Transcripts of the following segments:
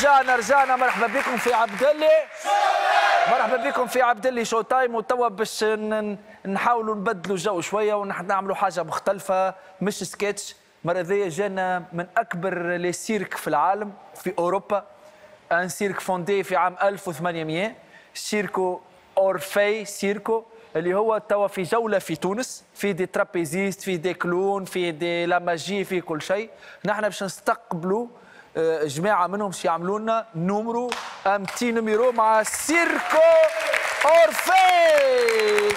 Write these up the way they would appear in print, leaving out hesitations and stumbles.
رجعنا مرحبا بكم في عبد الله. مرحبا بكم في عبد الله شو تايم. وتوا باش نحاولوا نبدلوا جو شويه ونعملوا حاجه مختلفه، مش سكتش. المره ذي جانا من اكبر لي سيرك في العالم في اوروبا، ان سيرك فوندي في عام 1800، سيركو اورفي سيركو، اللي هو توا في جوله في تونس، في دي ترابيزيست، في دي كلون، في دي لاماجي، في كل شيء. نحن باش نستقبلوا جماعه منهم باش يعملوا لنا نومرو، ان بتي نوميرو مع سيركو اورفي.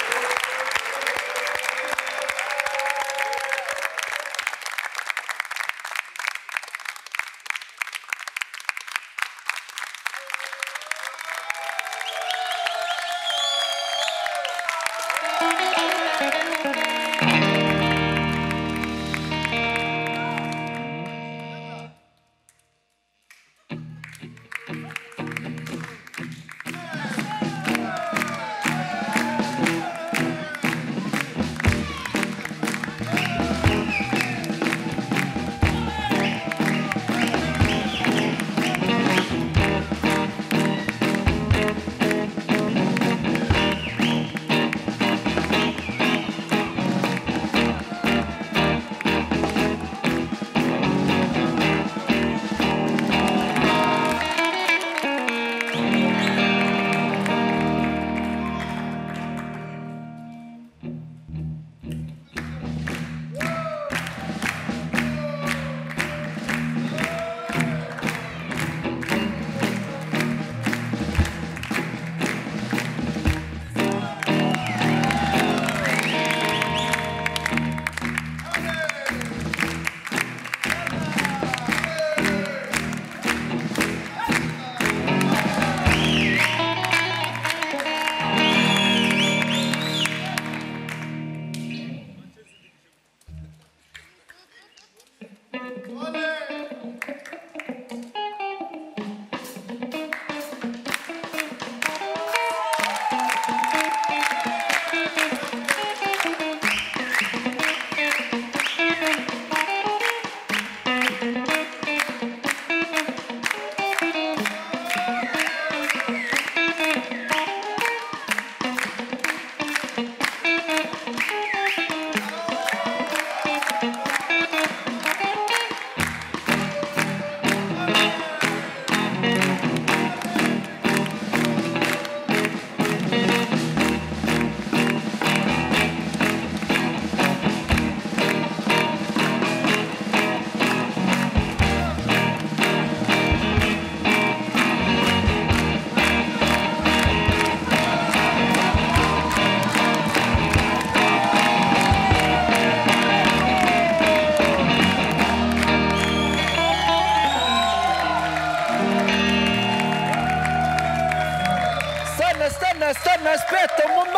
Stanna, aspetta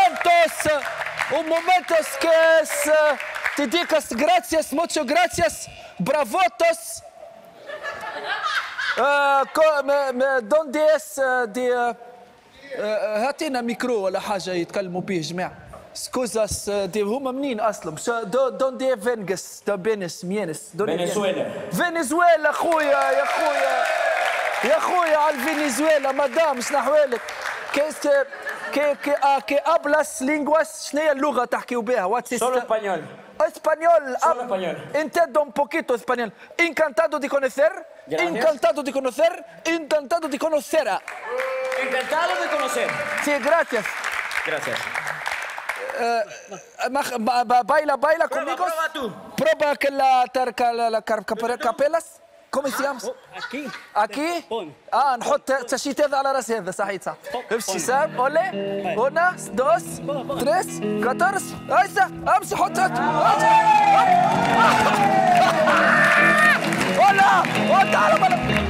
un momentos que es, te dicas gracias, mucho gracias, bravotos. دونde es دي هاتينا ميكرو ولا حاجة يتكلموا به جماعة. سكوزاس دي هما منين أصلا؟ دونde فينجس بينس مينس فنزويلا خويا يا خويا على فنزويلا مدام شنو أحوالك؟ كي hablas lenguas شنو هي اللغة تحكيوا بها؟ Solo español. Español. Solo español. Entiendo un poquito español. Encantado de conocer. Gracias. Encantado de conocer. Encantado de conocer. Encantado de conocer. Sí, gracias. Gracias. Baila conmigo. Prueba tú. Prueba que la capelas. كومي سيام اكي نحط تشيت هذا على راس هذا صحيح صح امشي سام اولي هنا دوس تريس كاترس هيسا امشي حط ولا تعال بلا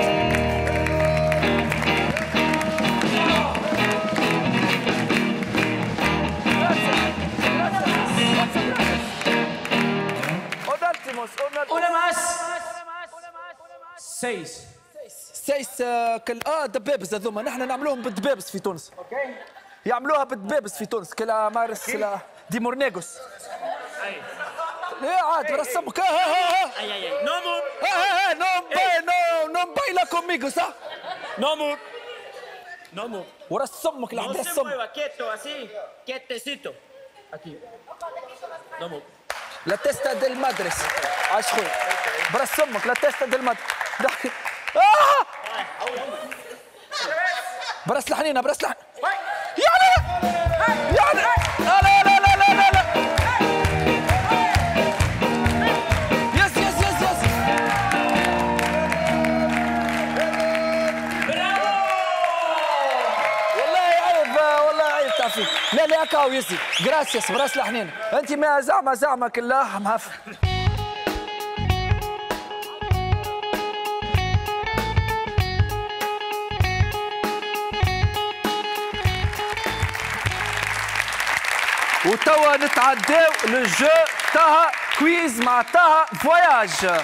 Una más. 6 دبابز هذوما نحن نعملوهم بالدبابز في تونس. اوكي يعملوها بالدبابز في تونس كلا مارس دي مورنيغوس. لا عاد برسمك No move. non baila conmigo صح؟ No move. No move. ورسمك No لحد se رسمك mueva, quieto, así. Quietecito. Aquí. No move. لا تيستا ديل مدرسة عاش خويا برسمك لا تيستا ديل مدرسة برس لحنينا برس لحن يعني لا لا لا لا لا لا لا يس يس يس يس والله عيب تعرفين لا لا كاو يسي جراسيس براس لحنين انت ما زعمه كلاه مهف وتوا نتعداو للجو تاع كويز مع تاع فواياج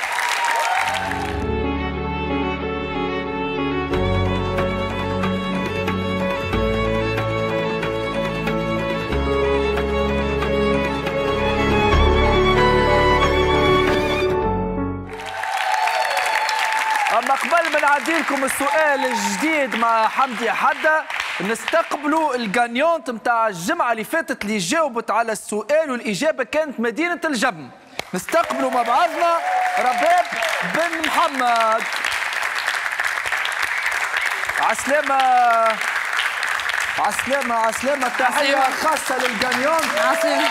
أما قبل ما نعدي لكم السؤال الجديد مع حمدي حدا نستقبلوا الجانيونت نتاع الجمعة اللي فاتت اللي جاوبت على السؤال والإجابة كانت مدينة الجبن. نستقبلوا مع بعضنا رباب بن محمد. عسلامة عسلامة عسلامة تحية خاصة للجانيونت. عسلامة.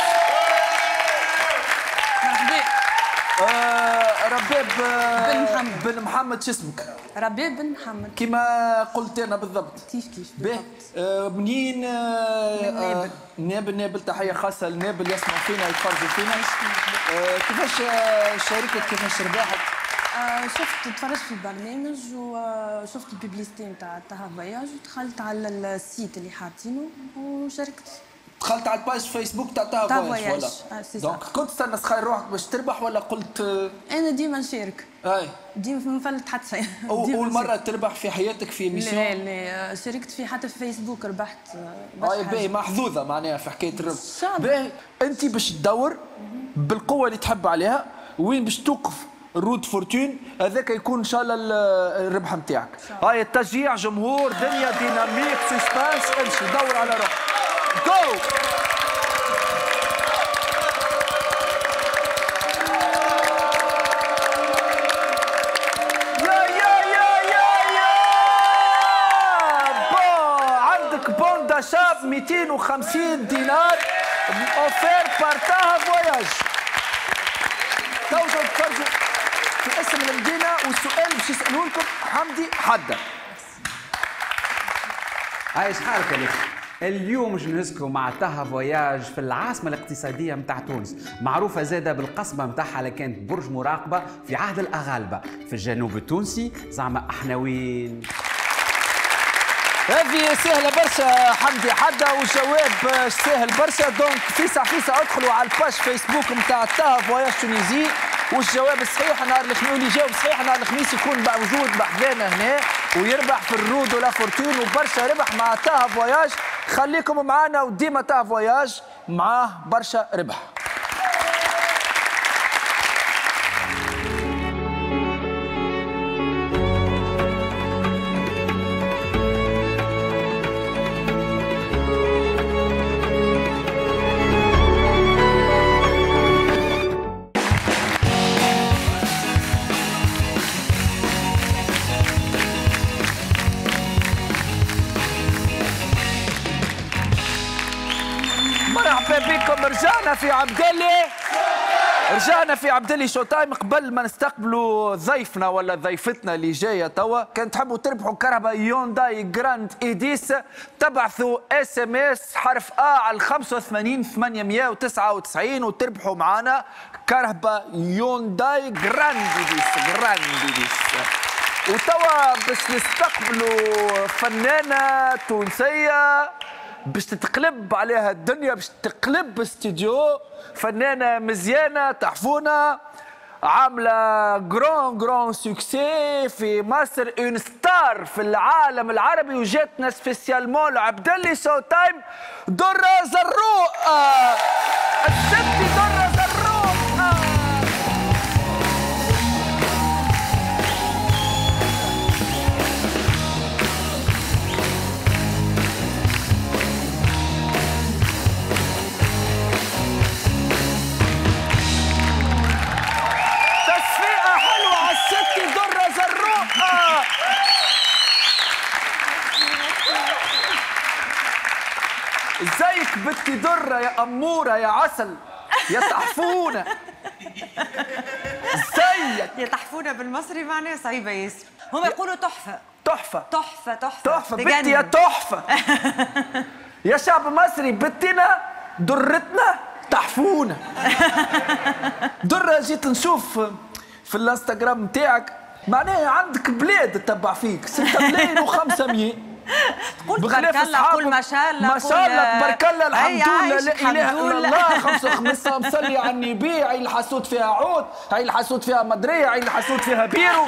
رباب بن محمد. بن محمد شو اسمك؟ رباب بن محمد. كما قلت انا بالضبط. كيف باهي منين؟ نابل. نابل تحيه خاصه لنابل يسمع فينا يتفرجوا فينا. كيفاش شاركت كيفاش ربحت؟ شفت تفرجت في البرنامج وشفت البيبليستي نتاع تاع فواياج ودخلت على السيت اللي حاطينه وشاركت. دخلت على الباج فيسبوك تاع فواياج ولا؟ دونك كنت تستنى تخيل روحك باش تربح ولا قلت؟ انا ديما نشارك. اي ديما ما نفلت حتى شيء. اول مرة تربح في حياتك في ميسيون؟ لا لا شاركت في حتى في فيسبوك ربحت. باهي محظوظة معناها في حكاية الربح. باهي انت باش تدور بالقوة اللي تحب عليها وين باش توقف رود فورتون هذاك يكون ان شاء الله الربح نتاعك. هاي التشجيع جمهور دنيا ديناميك سسبانس امشي دور على روحك. جو شاب 250 دينار اوفير بار تاها فواياج. توجد تفرجوا في اسم المدينة والسؤال باش يسألوه لكم حمدي حدا. عايش حالك يا اليوم باش نهزكم مع تاها فواياج في العاصمة الاقتصادية متاع تونس، معروفة زادة بالقصبة متاعها اللي كانت برج مراقبة في عهد الأغالبة في الجنوب التونسي. زعما احنا وين؟ هذه سهلة برشا حمدي حدا والجواب سهل برشا. دونك فيسع ادخلوا على الباج فيسبوك نتاع تاها فواياج تونيزي والجواب الصحيح نهار الخميس واللي يجاوب صحيح نهار الخميس يكون موجود بحذانا هنا ويربح في الرود ولا فورتون وبرشا ربح مع تاها فواياج. خليكم معانا وديما تاها فواياج معاه برشا ربح. مرحبا بكم. رجعنا في عبد الله شو تايم. قبل ما نستقبلوا ضيفنا ولا ضيفتنا اللي جايه توا كان تحبوا تربحوا كهرباء يونداي جراند ايديس تبعثوا اس ام اس حرف ا على 85 899 وتربحوا معنا كهرباء يونداي جراند ايديس. وتوا باش نستقبلوا فنانه تونسيه باش تتقلب عليها الدنيا باش تقلب استديو. فنانة مزيانة تحفونا عاملة جرون سوكسي في مصر اون ستار في العالم العربي وجاتنا سبيسيالمون لعبد الله شو تايم درة زروق. الست درة زروق ازيك بنتي درة يا أمورة يا عسل يا تحفونة. ازيك يا تحفونة بالمصري معناها صعيبة ياسر. هم يقولوا تحفة تحفة تحفة تحفة تحفة بنتي يا تحفة. يا شعب مصري بنتنا درتنا تحفونة. درة جيت نشوف في الانستغرام نتاعك معناها عندك بلاد تتبع فيك 6,500,000. تقول تبارك الله، قول ما شاء الله، ما شاء الله تبارك الله الحمد لله لا اله الا الله. 5 مصلي على النبي. عين الحسود فيها عود، عين الحسود فيها مدريه، عين الحسود فيها بيرو.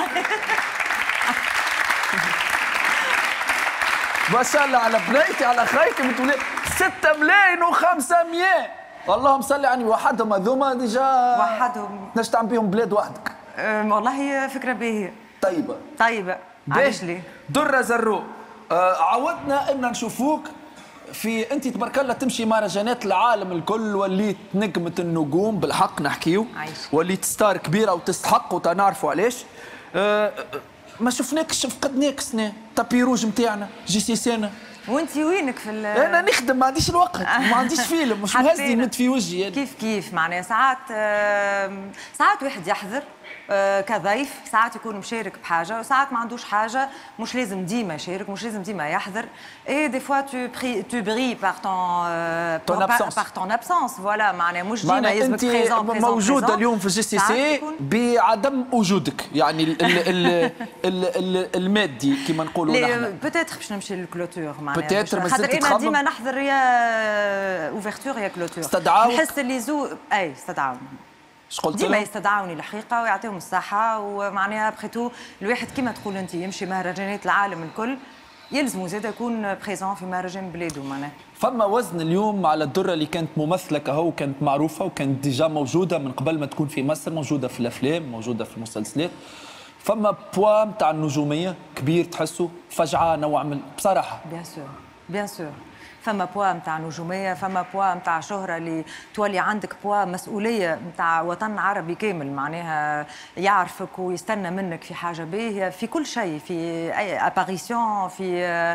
ما شاء الله على بنيتي على خيتي بتقول 6,500,000. اللهم صل على النبي. وحدهم هذوما ديجا وحدهم ناش تعمل بيهم بلاد وحدك. والله فكرة باهية طيبة. علاش ليه؟ درة زروق، عودنا ان نشوفوك في انت تبارك الله تمشي مهرجانات العالم الكل، وليت نجمة النجوم بالحق نحكيو، وليت ستار كبيرة وتستحق وتنعرفوا علاش. ما شفناكش فقدناك سنة تابي روج نتاعنا جي سي سينا. وانت وينك في انا نخدم ما عنديش الوقت ما عنديش فيلم مش مهزني نت في وجهي يعني. كيف معناها ساعات واحد يحضر كضيف، ساعات يكون مشارك بحاجه وساعات ما عندوش حاجه، مش لازم ديما يشارك، مش لازم ديما يحضر. اي دي فوا تو بري بار تون ابسونس فوالا معناها مش ديما يلزمك بريزون موجوده اليوم في جي سي سي بعدم وجودك يعني المادي كما نقولوا نحن. بوتيتر باش نمشي للكلوتور معناها بوتيتر خاطر انا ديما نحضر يا اوفرتور يا كلوتور. استدعاوك؟ نحس اللي اي استدعاوني. ديما يستدعوني الحقيقه ويعطيهم الصحه. ومعناها بخيتو الواحد كما تقول انت يمشي مهرجانات العالم الكل يلزموا زاد يكون بريزون في مهرجان بلاده معناها. فما وزن اليوم على الدره اللي كانت ممثله كهو كانت معروفه وكانت ديجا موجوده من قبل ما تكون في مصر، موجوده في الافلام موجوده في المسلسلات. فما بوا نتاع النجوميه كبير تحسوا فجعه نوع من بصراحه. بيان سور فما بوا نتاع نجوميه، فما بوا نتاع شهره اللي تولي عندك بوا مسؤوليه نتاع وطن عربي كامل معناها يعرفك ويستنى منك في حاجه باهيه في كل شيء، في اي اباريسيون، في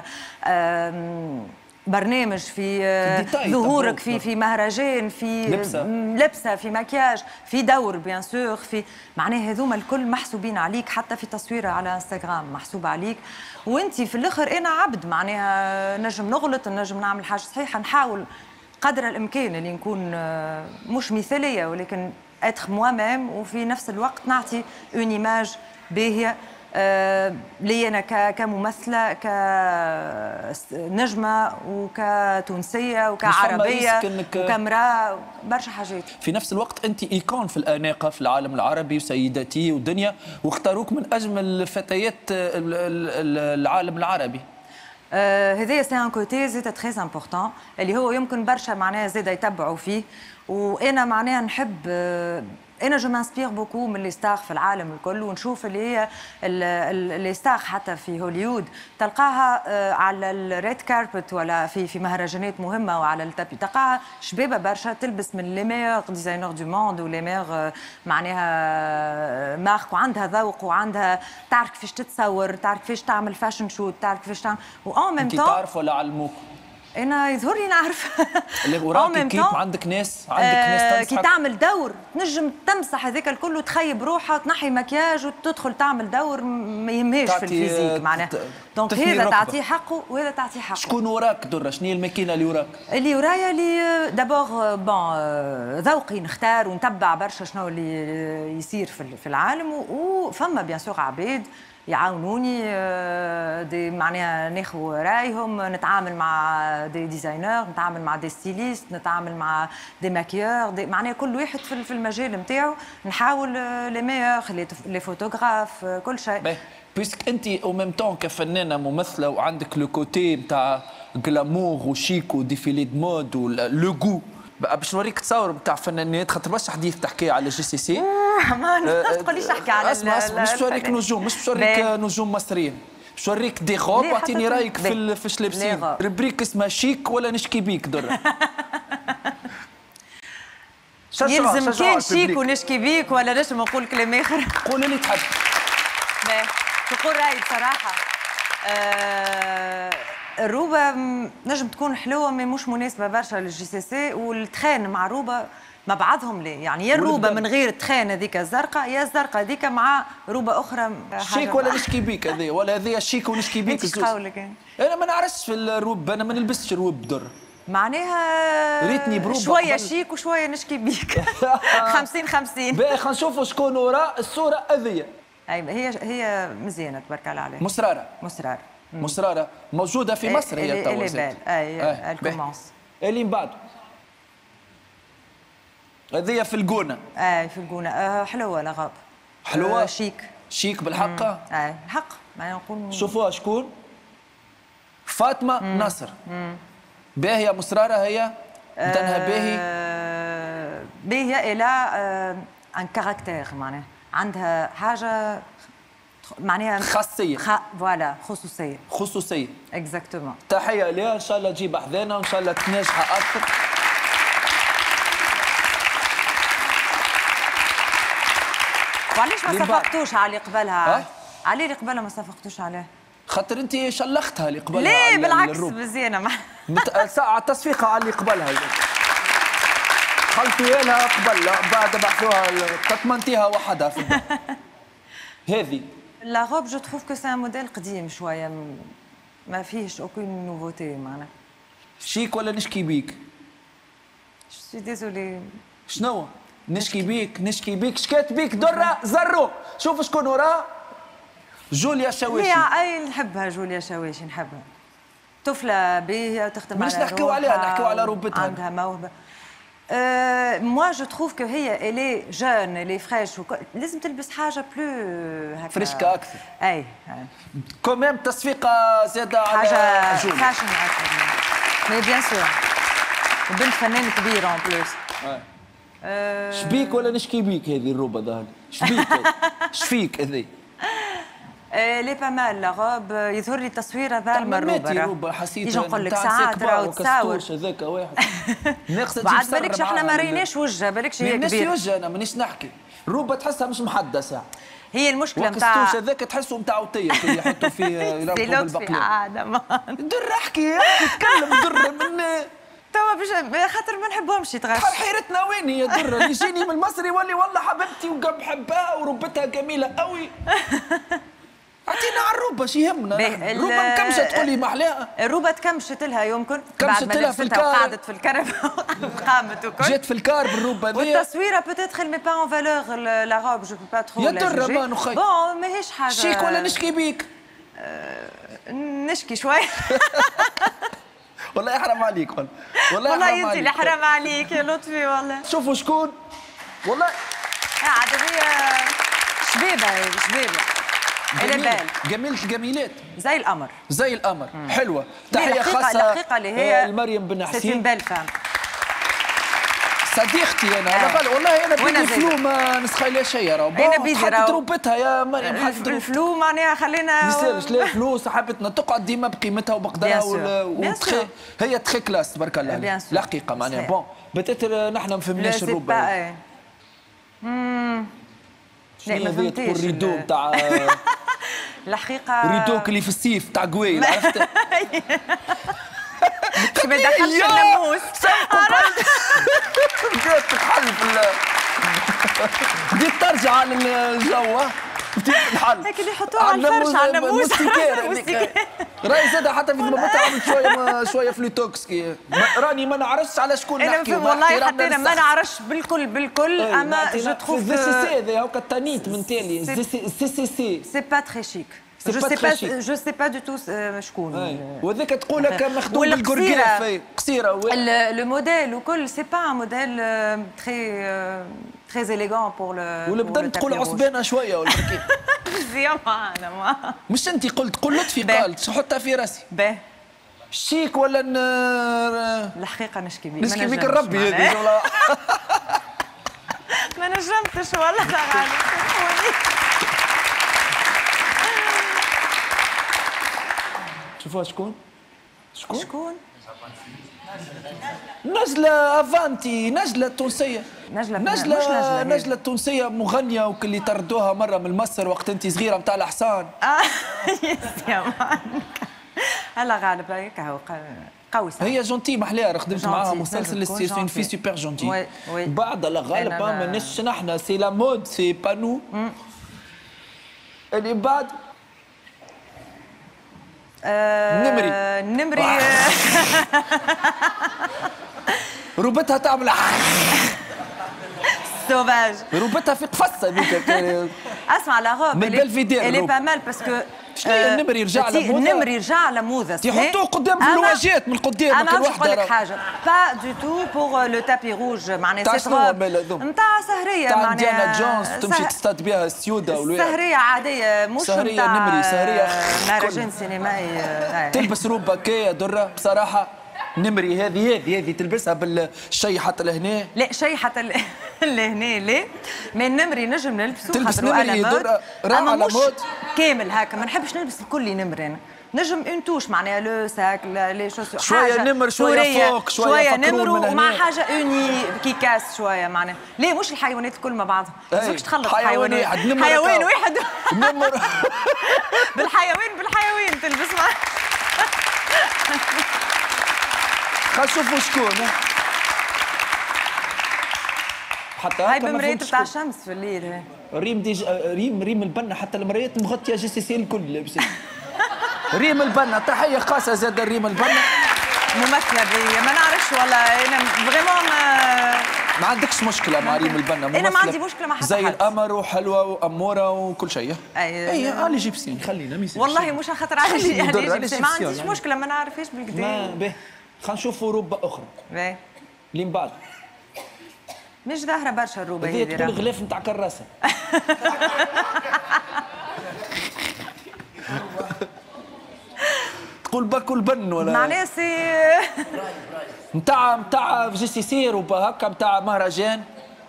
برنامج، في ظهورك في مهرجان، في لبسه، في مكياج، في دور بيان سور، في معناها هذوما الكل محسوبين عليك، حتى في تصويره على انستغرام محسوب عليك. وانت في الاخر انا عبد معناها نجم نغلط، نجم نعمل حاجه صحيحه، نحاول قدر الامكان اللي نكون مش مثاليه ولكن اتخ موا ميم، وفي نفس الوقت نعطي اون ايماج باهيه لي انا كممثله كنجمه وكتونسيه وكعربيه وكامراه برشا حاجات. في نفس الوقت انت ايكون في الاناقه في العالم العربي وسيداتي ودنيا، واختاروك من اجمل فتيات العالم العربي. هذايا سي ان كوتي زيد تري امبورطون اللي هو يمكن برشا معناها زيد يتبعوا فيه. وانا معناها نحب انا جو مانسبير بوكو من لي ستار في العالم الكل، ونشوف اللي هي لي ستار حتى في هوليوود تلقاها على الريد كاربت ولا في مهرجانات مهمه وعلى التابي، تلقاها شبابه برشا تلبس من لي ميور ديزاينر دو موند ولي ميور معناها مارك، وعندها ذوق وعندها تعرف كيفاش تتصور، تعرف كيفاش تعمل فاشن شوت، تعرف كيفاش تعمل وان ميم طون. انت تعرف ولا علموك؟ انا يظهر لي نعرف. اللي وراك كيف عندك ناس تمسح كي تعمل دور تنجم تمسح هذاك الكل وتخيب روحها تنحي مكياج وتدخل تعمل دور ما يهمهاش في الفيزيك معناها. دونك هذا تعطيه حقه وهذا تعطيه حقه. شكون وراك درة؟ شنو هي الماكينه اللي وراك؟ اللي ورايا اللي دابور بون ذوقي نختار ونتبع برشا شنو اللي يصير في العالم، وفما بيان سور عباد يعاونوني دي معناها ناخذ رايهم، نتعامل مع دي ديزاينر، نتعامل مع دي ستيليست، نتعامل مع دي ماكيور، معناها كل واحد في المجال نتاعو نحاول لي ميور لي فوتوغراف كل شيء. بيسك انت او ميم طون كفنانه ممثله وعندك لو كوتي نتاع غلامور وشيك وديفيلي دو مود ولو جو، باش نوريك تصور نتاع فنانات خاطر برشا حديث تحكي على جي سي سي. ما تقوليش تحكي على اسمع مش بشوريك نجوم، مش بشوريك نجوم مصريين، بشوريك دي غوب. اعطيني رايك في لابسين. ربريك اسمها شيك ولا نشكي بيك درة؟ يلزم كان شيك ونشكي بيك ولا نجم نقول كلام اخر؟ قول اللي تحب. تقول رايي بصراحه. الروبه نجم تكون حلوه مي مش مناسبه برشا للجي سي سي، والتخان مع الروبه مع بعضهم لا، يعني يا الروبه من غير التخان هذيك الزرقاء، يا الزرقاء هذيك مع روبه اخرى. شيك ولا نشكي بيك هذه، ولا هذه شيك ونشكي بيك انت قولك؟ انا ما نعرفش في الروب، انا ما نلبسش الروب در. معناها ريتني بروبة شويه قبل. شيك وشويه نشكي بيك. 50-50. باهي خلينا نشوفوا شكون وراء الصوره هذه. هي مزيانه تبارك الله عليها. مسراره. مسراره موجوده في مصر هي توا. اللي بال اي الكومونس اللي من بعد هذه في الجونه. في الجونه. حلوه لا حلوه شيك بالحق. الحق ما نقول. شوفوها شكون؟ فاطمه نصر. باهيه مسراره هي بدنها باهيه الى ان كاركتير، معناها عندها حاجه معناها خاصيه. فوالا خصوصيه اكزاكتومون. تحيه ليها، ان شاء الله تجيب حذانا وان شاء الله تنجح اكثر. وعلاش ما صفقتوش على اللي قبلها؟ على اللي قبلها ما صفقتوش عليه؟ خاطر انت شلختها اللي قبلها. ليه بالعكس مزيانه. ساعة تصفيقها على اللي قبلها خلطوا لها قبل بعد بعثوها تطمنتيها وحدها في هذه. لا روب جو تروف كو سي ان موديل قديم شويه، ما فيهش اوكين نوفوتي معناها. شيك ولا نشكي بيك؟ جو سي ديزولي. شنو؟ نشكي بيك شكيت بيك درة زرو. شوف شكون وراها. جوليا شواشي. هي نحبها جوليا شواشي، نحبها. طفلة باهية وتخدم على روحها. مش نحكيو عليها، نحكيو على روبتها. عندها موهبة. موا جو تروف كو هي الي جون الي فريش، لازم تلبس حاجة بلو هكا فريشكا أكثر. أي كوميم تصفيقة زادة على حاجة جوليا. فاشن أكثر. مي بيان سور. بنت فنان كبير اون بلوس. شبيك ولا نشكي بيك هذه الروبة ظهر؟ شفيك هذه؟ لي با مال لا روب، يظهر لي تصويره ظالمه الروبه. حسيت يجي نقول لك ساعات راهو تساور هذاك واحد ناقصه بعد بالكش احنا ما ريناش وجهها، بالكش هي كبيره. مانيش وجهها، انا مانيش نحكي. الروبه تحسها مش محدده ساعه. هي المشكله نتاع الكستوش هذاك تحسه نتاع وطيه اللي يحطوا فيه يربطوا بالبقلاوه. در احكي تكلم در من توا باش خاطر ما نحبهمش يتغش. حيرتنا وين هي درة اللي يجيني من المصري يولي والله حبيبتي وقام حبها وربتها جميله قوي. اعطينا على الروبه شي يهمنا. الروبه مكمشه تقول لي ما احلاها. الروبه تكمشت لها يمكن بعد ما لبستها وقعدت في الكرب قامت وكل. جات في الكار بالروبه ذي. والتصويره بوتيتر مي با اون فالور لا روب جو بو با ترو. يا درة ما نخي. بون ماهيش حاجه. شيك ولا نشكي بيك؟ نشكي شوي. والله يحرم عليك والله انت اللي حرام عليك يا لطفي والله. شوفوا شكون والله عاد هي شبيبه جميلات زي القمر. حلوه. تحيه خاصه الحقيقه اللي هي مريم بن حسين. سي اون بيل فام صديقتي انا على بالي والله انا بدي فلو ما نسخيلها شيء راهو. انا بدي حطت روبتها يا مريم. حطت الفلو معناها خلينا ما يصيرش. لا فلوس صاحبتنا تقعد ديما بقيمتها وبقدرها هي تخي كلاس تبارك الله. الحقيقه معناها بون بتاتر نحن ما فهمناش الروبه. لا ما فهمتيش. تقول ريدو تاع الحقيقه ريدوك اللي في السيف تاع قويل عرفت. باش ما يدخلش الناموس. بديت تحل بديت ترجع للجو. بديت تحل هيك اللي يحطوها على الفرش على الناموس. راهي زاد حتى في ضمتها عملت شويه فلوتوكسكي. راني ما نعرفش على شكون نحكي. والله حتى انا ما نعرفش بالكل اما جو تروف الزي سي سي هذا هاكا التانيت من تالي. الزي سي سي سي با تري شيك. جو سي با دو تو شكون. وذاك تقول لك مخدوم بالقرقيره قصيره. لو موديل وكل سي با ان موديل تري إليغون بور لو. ولا بدنا تقول عصبانه شويه ولا كيف؟ زيما انا مش انت قلت قول لطفي قال حطها في راسي. باهي شيك ولا الحقيقه نشكي بيك الربي هذه والله. ما نجمتش والله غالي. شوفوا شكون نجلة افانتي. نجلة تونسية. نجلة تونسية مغنية وكل طردوها مرة من مصر وقت انت صغيرة متاع الحصان. يا مان الله غالب هيك هو قوي صح. هي جونتي محلاها خدمت جونتي، معاها تنجم مسلسل تكون سي في جونتي. سوبر جونتي. وي، وي. بعد الله غالب أنا ما ماناش نحن سي لا مود سي با نو. اللي بعد النمري روبتها تعمل سوفاج. روبتها في قفصه هذيك. اسمع لا روب من بلفيدير اللي روب. با مال باسكو شنو هي النمر يرجع لموضة؟ النمر يرجع لموضة يحطوه قدام في الواجهات من قدام انا كل باش نقول لك وحده. حاجه با دو تو بور لو تابي روج معناها تاع سيت شنو روب هذوم؟ نتاع سهريه تاع معناها ديانا جونز تمشي تصطاد بها السيوده سهريه عاديه مش سهرية نتاع نمري، سهرية مهرجان سينمائي. تلبس روب كيا درة بصراحة. نمري هذه تلبسها بالشي حتى لهنا. لا شيء حتى لهنا لا مي النمري نجم نلبسه تلبس خاطر نمري على مود. درة راح أما على مش مود. كامل هكا ما نحبش نلبس الكل نمر انا نجم اون توش معناها لو ساك لي شوز شوية نمر، شوية سورية، فوق، شوية نمر فكرون من ومع هنا. حاجه اوني كي كاس شويه معناها لا مش الحيوانات الكل مع بعضها ما أي. لازمكش تخلط حيوان الحيوانات واحد، نمر حيوان هكا. واحد نمر بالحيوان تلبس معاه. خلينا نشوفوا شكون. حتى هاي هكا ما بمراية فهمتش بتاع شكون. الشمس في الليل هاي. ريم البنا حتى المرايات مغطيه جي سي سي الكل لابسين. ريم البنا تحيه خاصه زاد ريم البنا. ممثله بي ما نعرفش والله انا فريمون ما عندكش مشكله مع ريم البنا. أنا ما عندي مشكلة مع حتى زي حد. القمر وحلوه واموره وكل شيء. أي. علي جيبسيون خلينا ميسي. والله مش خاطر على خليني ندر على شيء ما الجيبسيون عنديش يعني. مشكله ما نعرفهاش ما بالكدا به خلينا نشوفوا روبه اخرى باهي. اللي من بعد. مش ظاهره برشا الروبه هذه هذه تقول راه. غلاف نتاع كراسه. تقول باكل بن ولا معناها سي نتاع جي سي سي روبه هكا نتاع مهرجان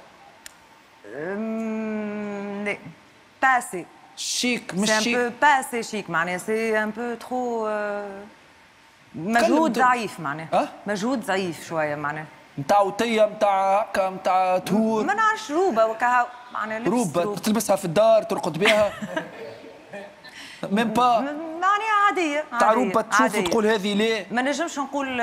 لا باسي شيك مش سي ان شيك. بو باسي شيك معناها سي ان بو ترو مجهود كلم ضعيف معناها أه؟ مجهود ضعيف شويه معناها نتاع وتيه نتاع هكا نتاع تور. ما نعرفش روبه وكا معناها لبس روبه تلبسها في الدار ترقد بها. ميم با معناها عاديه تاع عادية، روبه تشوف عادية. وتقول هذه ليه. ما نجمش نقول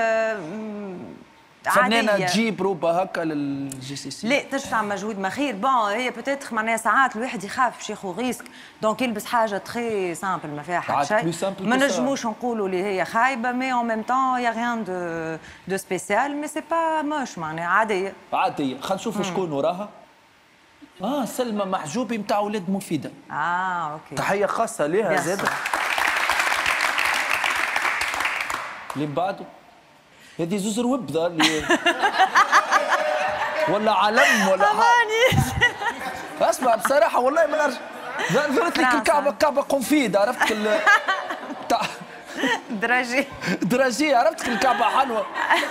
فنانه عادية. تجيب روبه هكا للجي سي سي. لا تدفع مجهود ما خير بون هي بوتيتر معناها ساعات الواحد يخاف باش ياخذ ريسك دونك يلبس حاجه تري سامبل ما فيها عاد حتى plus شيء simple ما que ça. نجموش نقولوا اللي هي خايبه مي اون ميم طون يا ريان دو سبيسيال مي سي با موش معناها عاديه. عاديه. خلينا نشوفوا شكون وراها. سلمى محجوبي نتاع ولاد مفيده. اوكي تحيه خاصه ليها Bien زاد. sûr. اللي من بعده هذه زوز روب ظهر لي. ولا علم ولا اسمع بصراحه والله ما نعرف. ظهرت لك الكعبه كعبه قنفيد عرفتك تاع درجي دراجيه عرفتك الكعبه حلوه.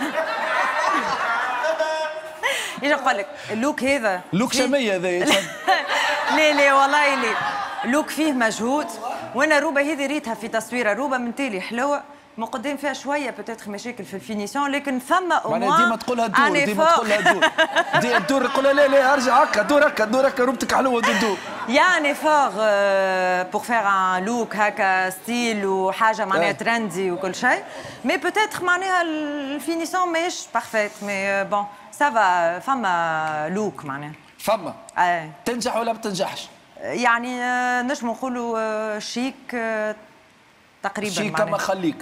ايش نقول لك اللوك هذا لوك شاميه هذا. لا والله لا لوك فيه مجهود وانا روبه هذه ريتها في تصويره روبه من تالي حلوه من قدام فيها شويه بتاتخ مشاكل في الفينيسيون لكن فما او معناها ديما تقولها دور ديما تقولها دور. دور يقولها لا ارجع هكا دور هكا روبتك حلوه دور. يعني فور بور فيغ ان لوك هكا ستيل وحاجه معناها ترندي وكل شيء مي بوتيتر معناها الفينيسيون ماهيش بارفيت مي بون سافا فما لوك معناها فما تنجح ولا ما تنجحش؟ يعني نجم نقولوا شيك تقريبا شيك كما خليك.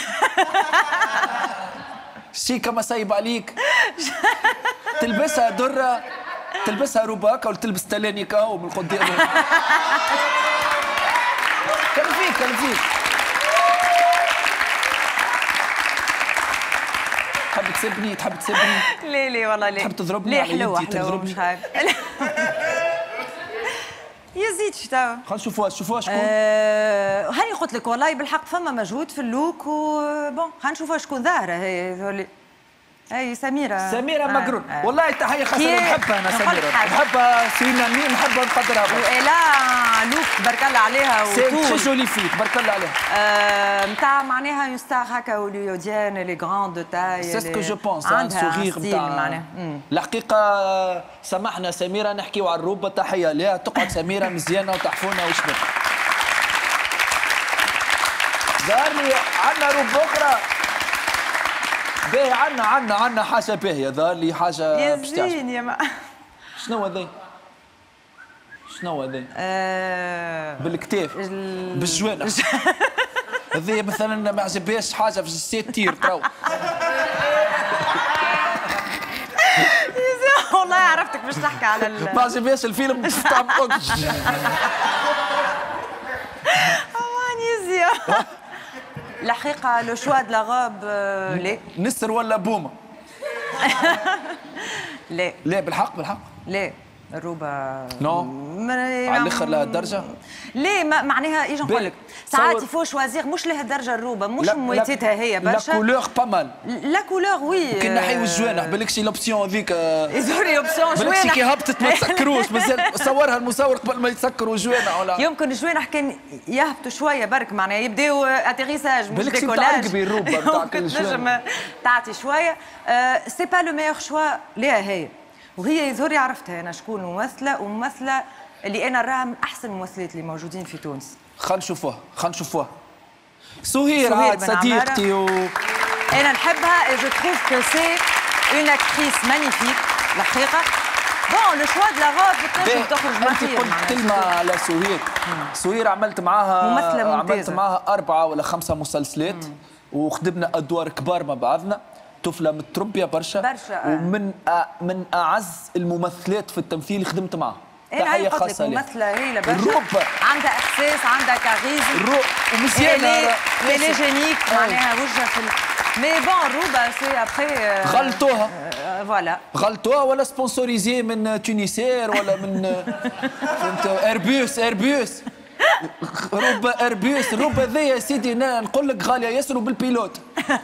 شيك كما صايب عليك. تلبسها درة تلبسها روباكا ولا تلبس تلانيكا ومن قدام. كان فيك تحب تسبني لا والله لا تحب تضربني لا على حلوه يدي تضربني. مش عارف يزيدش توا خلينا نشوفوها شكون. هاني قلت لك والله بالحق فما مجهود في اللوك وبون خلينا نشوفوها شكون ظاهره هي سميرة مقرون. والله تحية خاصة نحبها أنا سميرة نحبها سينا مين نحبها نقدرها. وإلا لوك تبارك الله عليها سي جولي فيك تبارك الله عليها. نتاع معناها اون ستار هكا هوليوديان لي غراند دو تاي. سي سكو جو بونس ان سوغيغ نتاع الحقيقة. سامحنا سميرة نحكيو على الروبة تحية ليها تقعد سميرة مزيانة وتحفونا وشبك. ظهر لي عندنا روب اخرى. باهي عندنا حاجه باهيه ظهر لي حاجه يا باش تعجبك. زين يا ما شنو هذا؟ شنو هذا؟ بالكتاف بالجوانح. هذه مثلا ما عجبهاش حاجه في السيت تير تروح. والله عرفتك باش تحكي على ما عجبهاش الفيلم تاع مقدش. امان يزيا. الحقيقة لو شوا دو لا غوب لا نسر ولا بومه؟ لا لا بالحق لا الروبة نو على الاخر لهالدرجه؟ ليه معناها ايش نقول لك ساعات تصور- يفو شوازيغ مش لهالدرجه الروبه مش مويتتها هي برشا لا كولور با مال. لا كولور وي كي نحيو الجوانح بالك شي لوبسيون هذيك يزوري اوبسيون بالك شي كي جوانح هبطت ما تسكروش مازال صورها المصور قبل ما يسكروا الجوانح ولا يمكن الجوانح كان يهبطوا شويه برك معناها يبداو اتيغيساج مش بالك شي ديكولاج تعقبي الروبة نتاعك الجوانح. تنجم تعطي شويه سي با لو ميور شوا ليها هي وهي يظهر عرفتها انا شكون ممثله اللي انا نراها من احسن الممثلات اللي موجودين في تونس. خلينا نشوفوها سهير عاد بن صديقتي انا نحبها جو تروف كو سي اون اكتريس مانيفيك الحقيقه. بون لو شوا دو لا غوب تنجم تخرج انت قلت كلمه على سهير عملت معاها ممثلة ممتازة. عملت معاها 4 ولا 5 مسلسلات وخدمنا ادوار كبار مع بعضنا. طفله متربيه برشا ومن من اعز الممثلات في التمثيل اللي خدمت معاها. تحيه خاصه لها. ممثله هايله برشا الروبة عندها احساس عندها كاريزم ومزيانه تيليجينيك معناها وجهها في مي بون الروبة سي ابخي غلطوها فوالا غلطوها ولا سبونسوريزي من تونيسير ولا من فهمت ايربيوس روبا ايربيوس الروبا ذي يا سيدي نقول لك غاليه ياسر وبالبيلوت.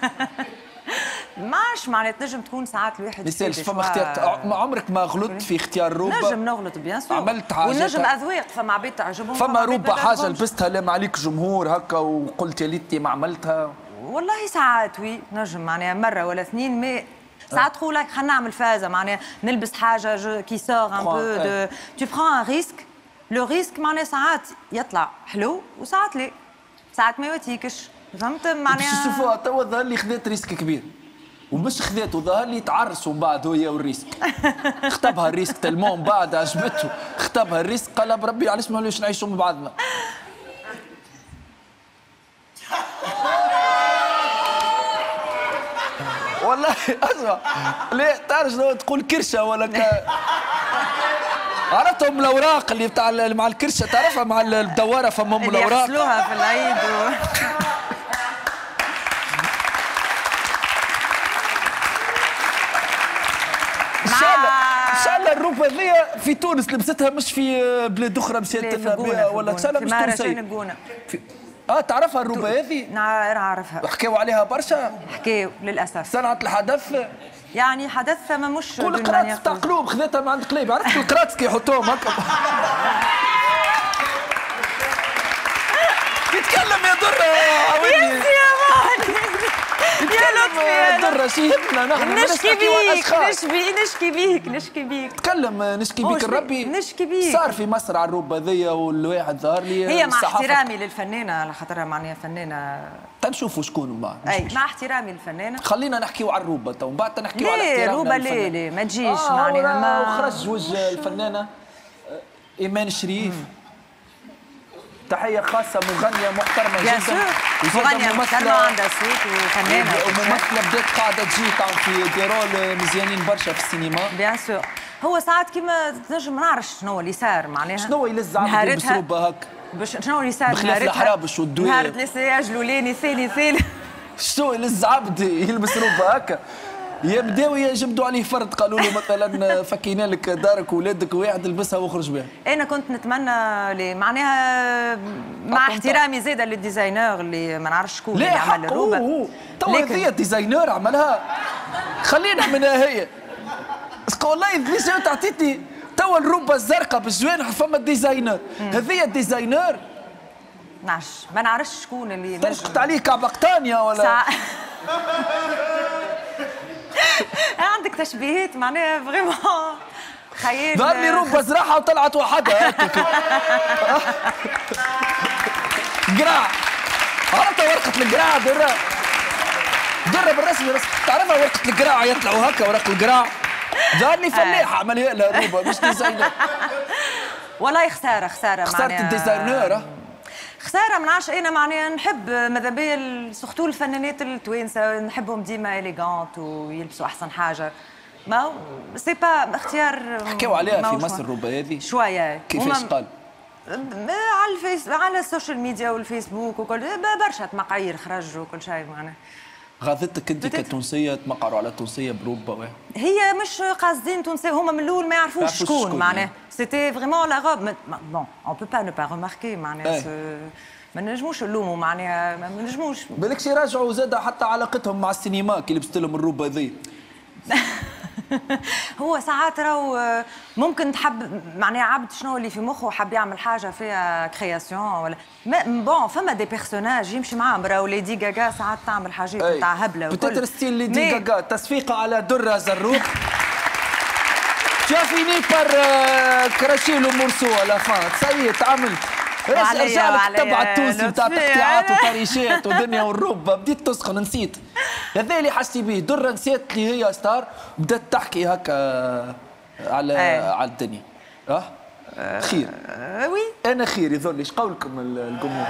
ماش معناتها تنجم تكون ساعات الواحد يسالش فما اختيار عمرك ما غلطت في اختيار روبا؟ نجم نغلط بيان سور عملت حاجه ونجم اذواق فما عباد تعجبهم فما روبا حاجه لبستها لما عليك جمهور هكا وقلت يا ليتي ما عملتها. والله ساعات وي نجم معناها مره ولا اثنين مي ساعات تقول لك خلينا نعمل فازه معناها نلبس حاجه كي سور ان بو دو تو برون ان ريسك لو ريسك معناها ساعات يطلع حلو وساعات لا ساعات ما يوتيكش فهمت معناها باش تشوفوها توا ظهر لي خذات ريسك كبير ومش خذاته ظهر لي تعرسوا من بعد هي والريسك. خطبها الريسك تلمون بعد عجبته خطبها الريسك قال بربي علاش ما نوليوش نعيشوا مع بعضنا. والله اسمع ليه تعرف شنو تقول كرشه ولا عرفتهم الاوراق اللي بتاع مع الكرشه تعرفها مع الدواره فما ام الاوراق اللي يغسلوها في العيد ان شاء الله الروبه ذي في تونس لبستها مش في بلاد اخرى مشات لنا بها ولا ان شاء الله مش تونسيه. تعرفها الروبه هذه؟ نعرفها. حكاوا عليها برشا؟ حكاوا للاسف. صنعت الحدث؟ يعني حدث ما مش قول قراط تاع قلوب خذيتها من عند قليب عرفت القراط كي يحطوهم هكا. يتكلم يا درة يا لطفي يا درة شي يهمنا نحن نشكي بيك تكلم نشكي بيك الربي نشكي بيك صار في مصر على الروبة ذي والواحد ظهر لي هي مع احترامي للفنانة على خاطرها معناها فنانة تنشوفوا شكون معها اي مع احترامي للفنانة خلينا نحكيو على الروبة تو من بعد نحكيو على احترامنا الروبة لا ما تجيش معناها ما وخرج وجه الفنانة إيمان شريف تحية خاصة مغنية محترمة جدا مغنية محترمة عندها صوت وفنانة وممثلة بدات قاعدة تجي تعمل في دي رول مزيانين برشا في السينما بيان سور هو ساعات كيما تنجم ما نعرفش شنو اللي صار معناها شنو يلز عبد يلبس روبة هكا شنو اللي صار بخلاف الحرابش والدوية نهار الاسياج الاولاني ثاني شنو يلز عبد يلبس روبة هكا يبداو يجبدوا عليه فرد قالوا له مثلا فكينا لك دارك وولادك واحد البسها واخرج بها. انا كنت نتمنى معناها مع احترامي زاده للديزاينر اللي ما نعرفش شكون اللي عمل الروبه تو هذه الديزاينر عملها خلينا منها هي والله ديجا تعطيتني تو الروبه الزرقاء بالجوانح فما الديزاينر هذه الديزاينر ما نعرفش شكون اللي تسقط عليه كعبقتانيا ولا عندك تشبيهات معناها فريمون خيال ظهر لي روبه زراحه وطلعت وحدها هكا قراع عرفتها ورقة القراع درة؟ درة بالرسمي تعرفها ورقة القراع يطلعوا هكا ورق القراع؟ ظهرني فلاح عملها لها روبا مش ديزاينر. والله خساره خسرت الديزاينر. خساره ما نعرفش انا معناها نحب ماذا بيا سورتو الفنانات التوانسه نحبهم ديما اليغانت ويلبسوا احسن حاجه. ما سي با اختيار. حكاو عليها في مصر الروبا هذه شويه. كيفاش قال؟ على السوشيال ميديا والفيسبوك وكل برشا مقايير خرج وكل شيء معناها. غاضتك انت كتونسيه تمقروا على تونسيه بروبا؟ هي مش قاصدين تونسيه هما من الاول ما يعرفوش شكون معناها. سيتي فريمون لا روب بون اون بو با نو با ريماركي معناها ما نجموش نلوموا معناها ما نجموش. بالكش يراجعوا زاد حتى علاقتهم مع السينما كي لبست لهم الروبا ذي. هو ساعات راهو ممكن تحب معناها عبد شنو اللي في مخه حب يعمل حاجه فيها كرياسيون ولا بون فما دي بيرسوناج يمشي معاهم راهو ليدي غاغا ساعات تعمل حاجات نتاع هبله وكل بتتر ستيل ليدي غاغا تصفيقه على درة زروق. شافيني بار كراشيلو مورسو على فان سي تعمل رجع لك تبع التونسي بتاع تقطيعات وطريشات ودنيا والروبا بديت تسخن نسيت هذا اللي حسيت به. درة نسيت اللي هي ستار بدات تحكي هكا على الدنيا. خير وي انا خير يظل ايش قولكم الجمهور؟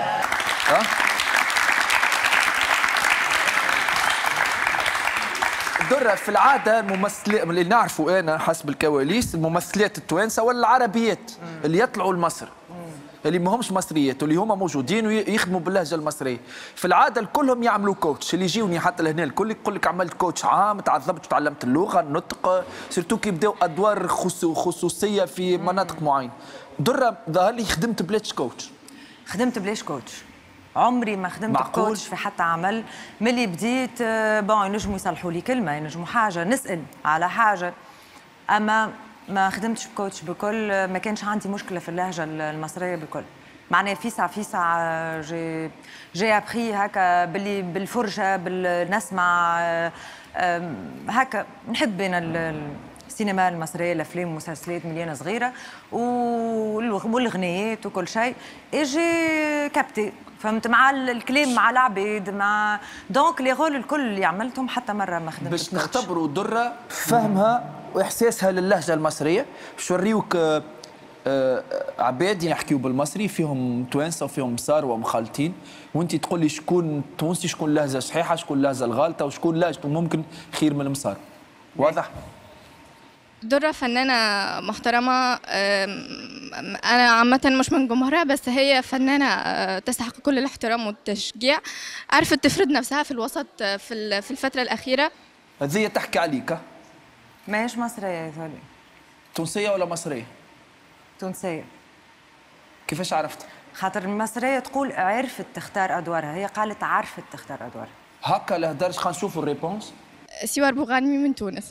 درة في العاده الممثلات اللي نعرفوا انا حسب الكواليس الممثلات التوانسه ولا العربيات اللي يطلعوا لمصر اللي ما همش مصريات واللي هما موجودين ويخدموا باللهجه المصريه في العاده الكلهم يعملوا كوتش. اللي يجيوني حتى لهنا الكل يقول لك عملت كوتش عام تعذبت وتعلمت اللغه النطق سيرتو كي يبداو ادوار خصوصيه في مناطق معينه. درة ظهر لي خدمت بلاش كوتش. خدمت بلاش كوتش عمري ما خدمت كوتش في حتى عمل. ملي بديت بون ينجموا يصلحوا لي كلمه ينجموا حاجه نسال على حاجه اما ما خدمتش بكوتش بكل. ما كانش عندي مشكله في اللهجه المصريه بكل معناها فيسع جي ابخي هكا باللي بالفرجه بالنسمع هكا نحب انا السينما المصريه الافلام والمسلسلات مليانه صغيره والغنيات وكل شيء اجي كابتي فهمت مع الكلام مع العباد مع دونك لي رول الكل اللي عملتهم حتى مره ما خدمتش. باش نختبروا درة فهمها واحساسها للهجه المصريه باش نوريوك عباد يحكيوا بالمصري فيهم توانسه وفيهم مصاروه مخالطين وانت تقول لي شكون تونسي شكون اللهجه صحيحه شكون اللهجه الغالطه وشكون لهجته ممكن خير من المصار. واضح؟ درة فنانة محترمة. أنا عامة مش من جمهورها بس هي فنانة تستحق كل الاحترام والتشجيع. عرفت تفرض نفسها في الوسط في الفترة الأخيرة. هذه تحكي عليك. ماهيش مصرية يا ثولي. تونسية ولا مصرية؟ تونسية. كيفاش عرفت؟ خاطر المصرية تقول عرفت تختار أدوارها هي قالت عرفت تختار أدوارها. هكا لهدرج خلينا نشوفوا الريبونس. سوار بوغانمي من تونس.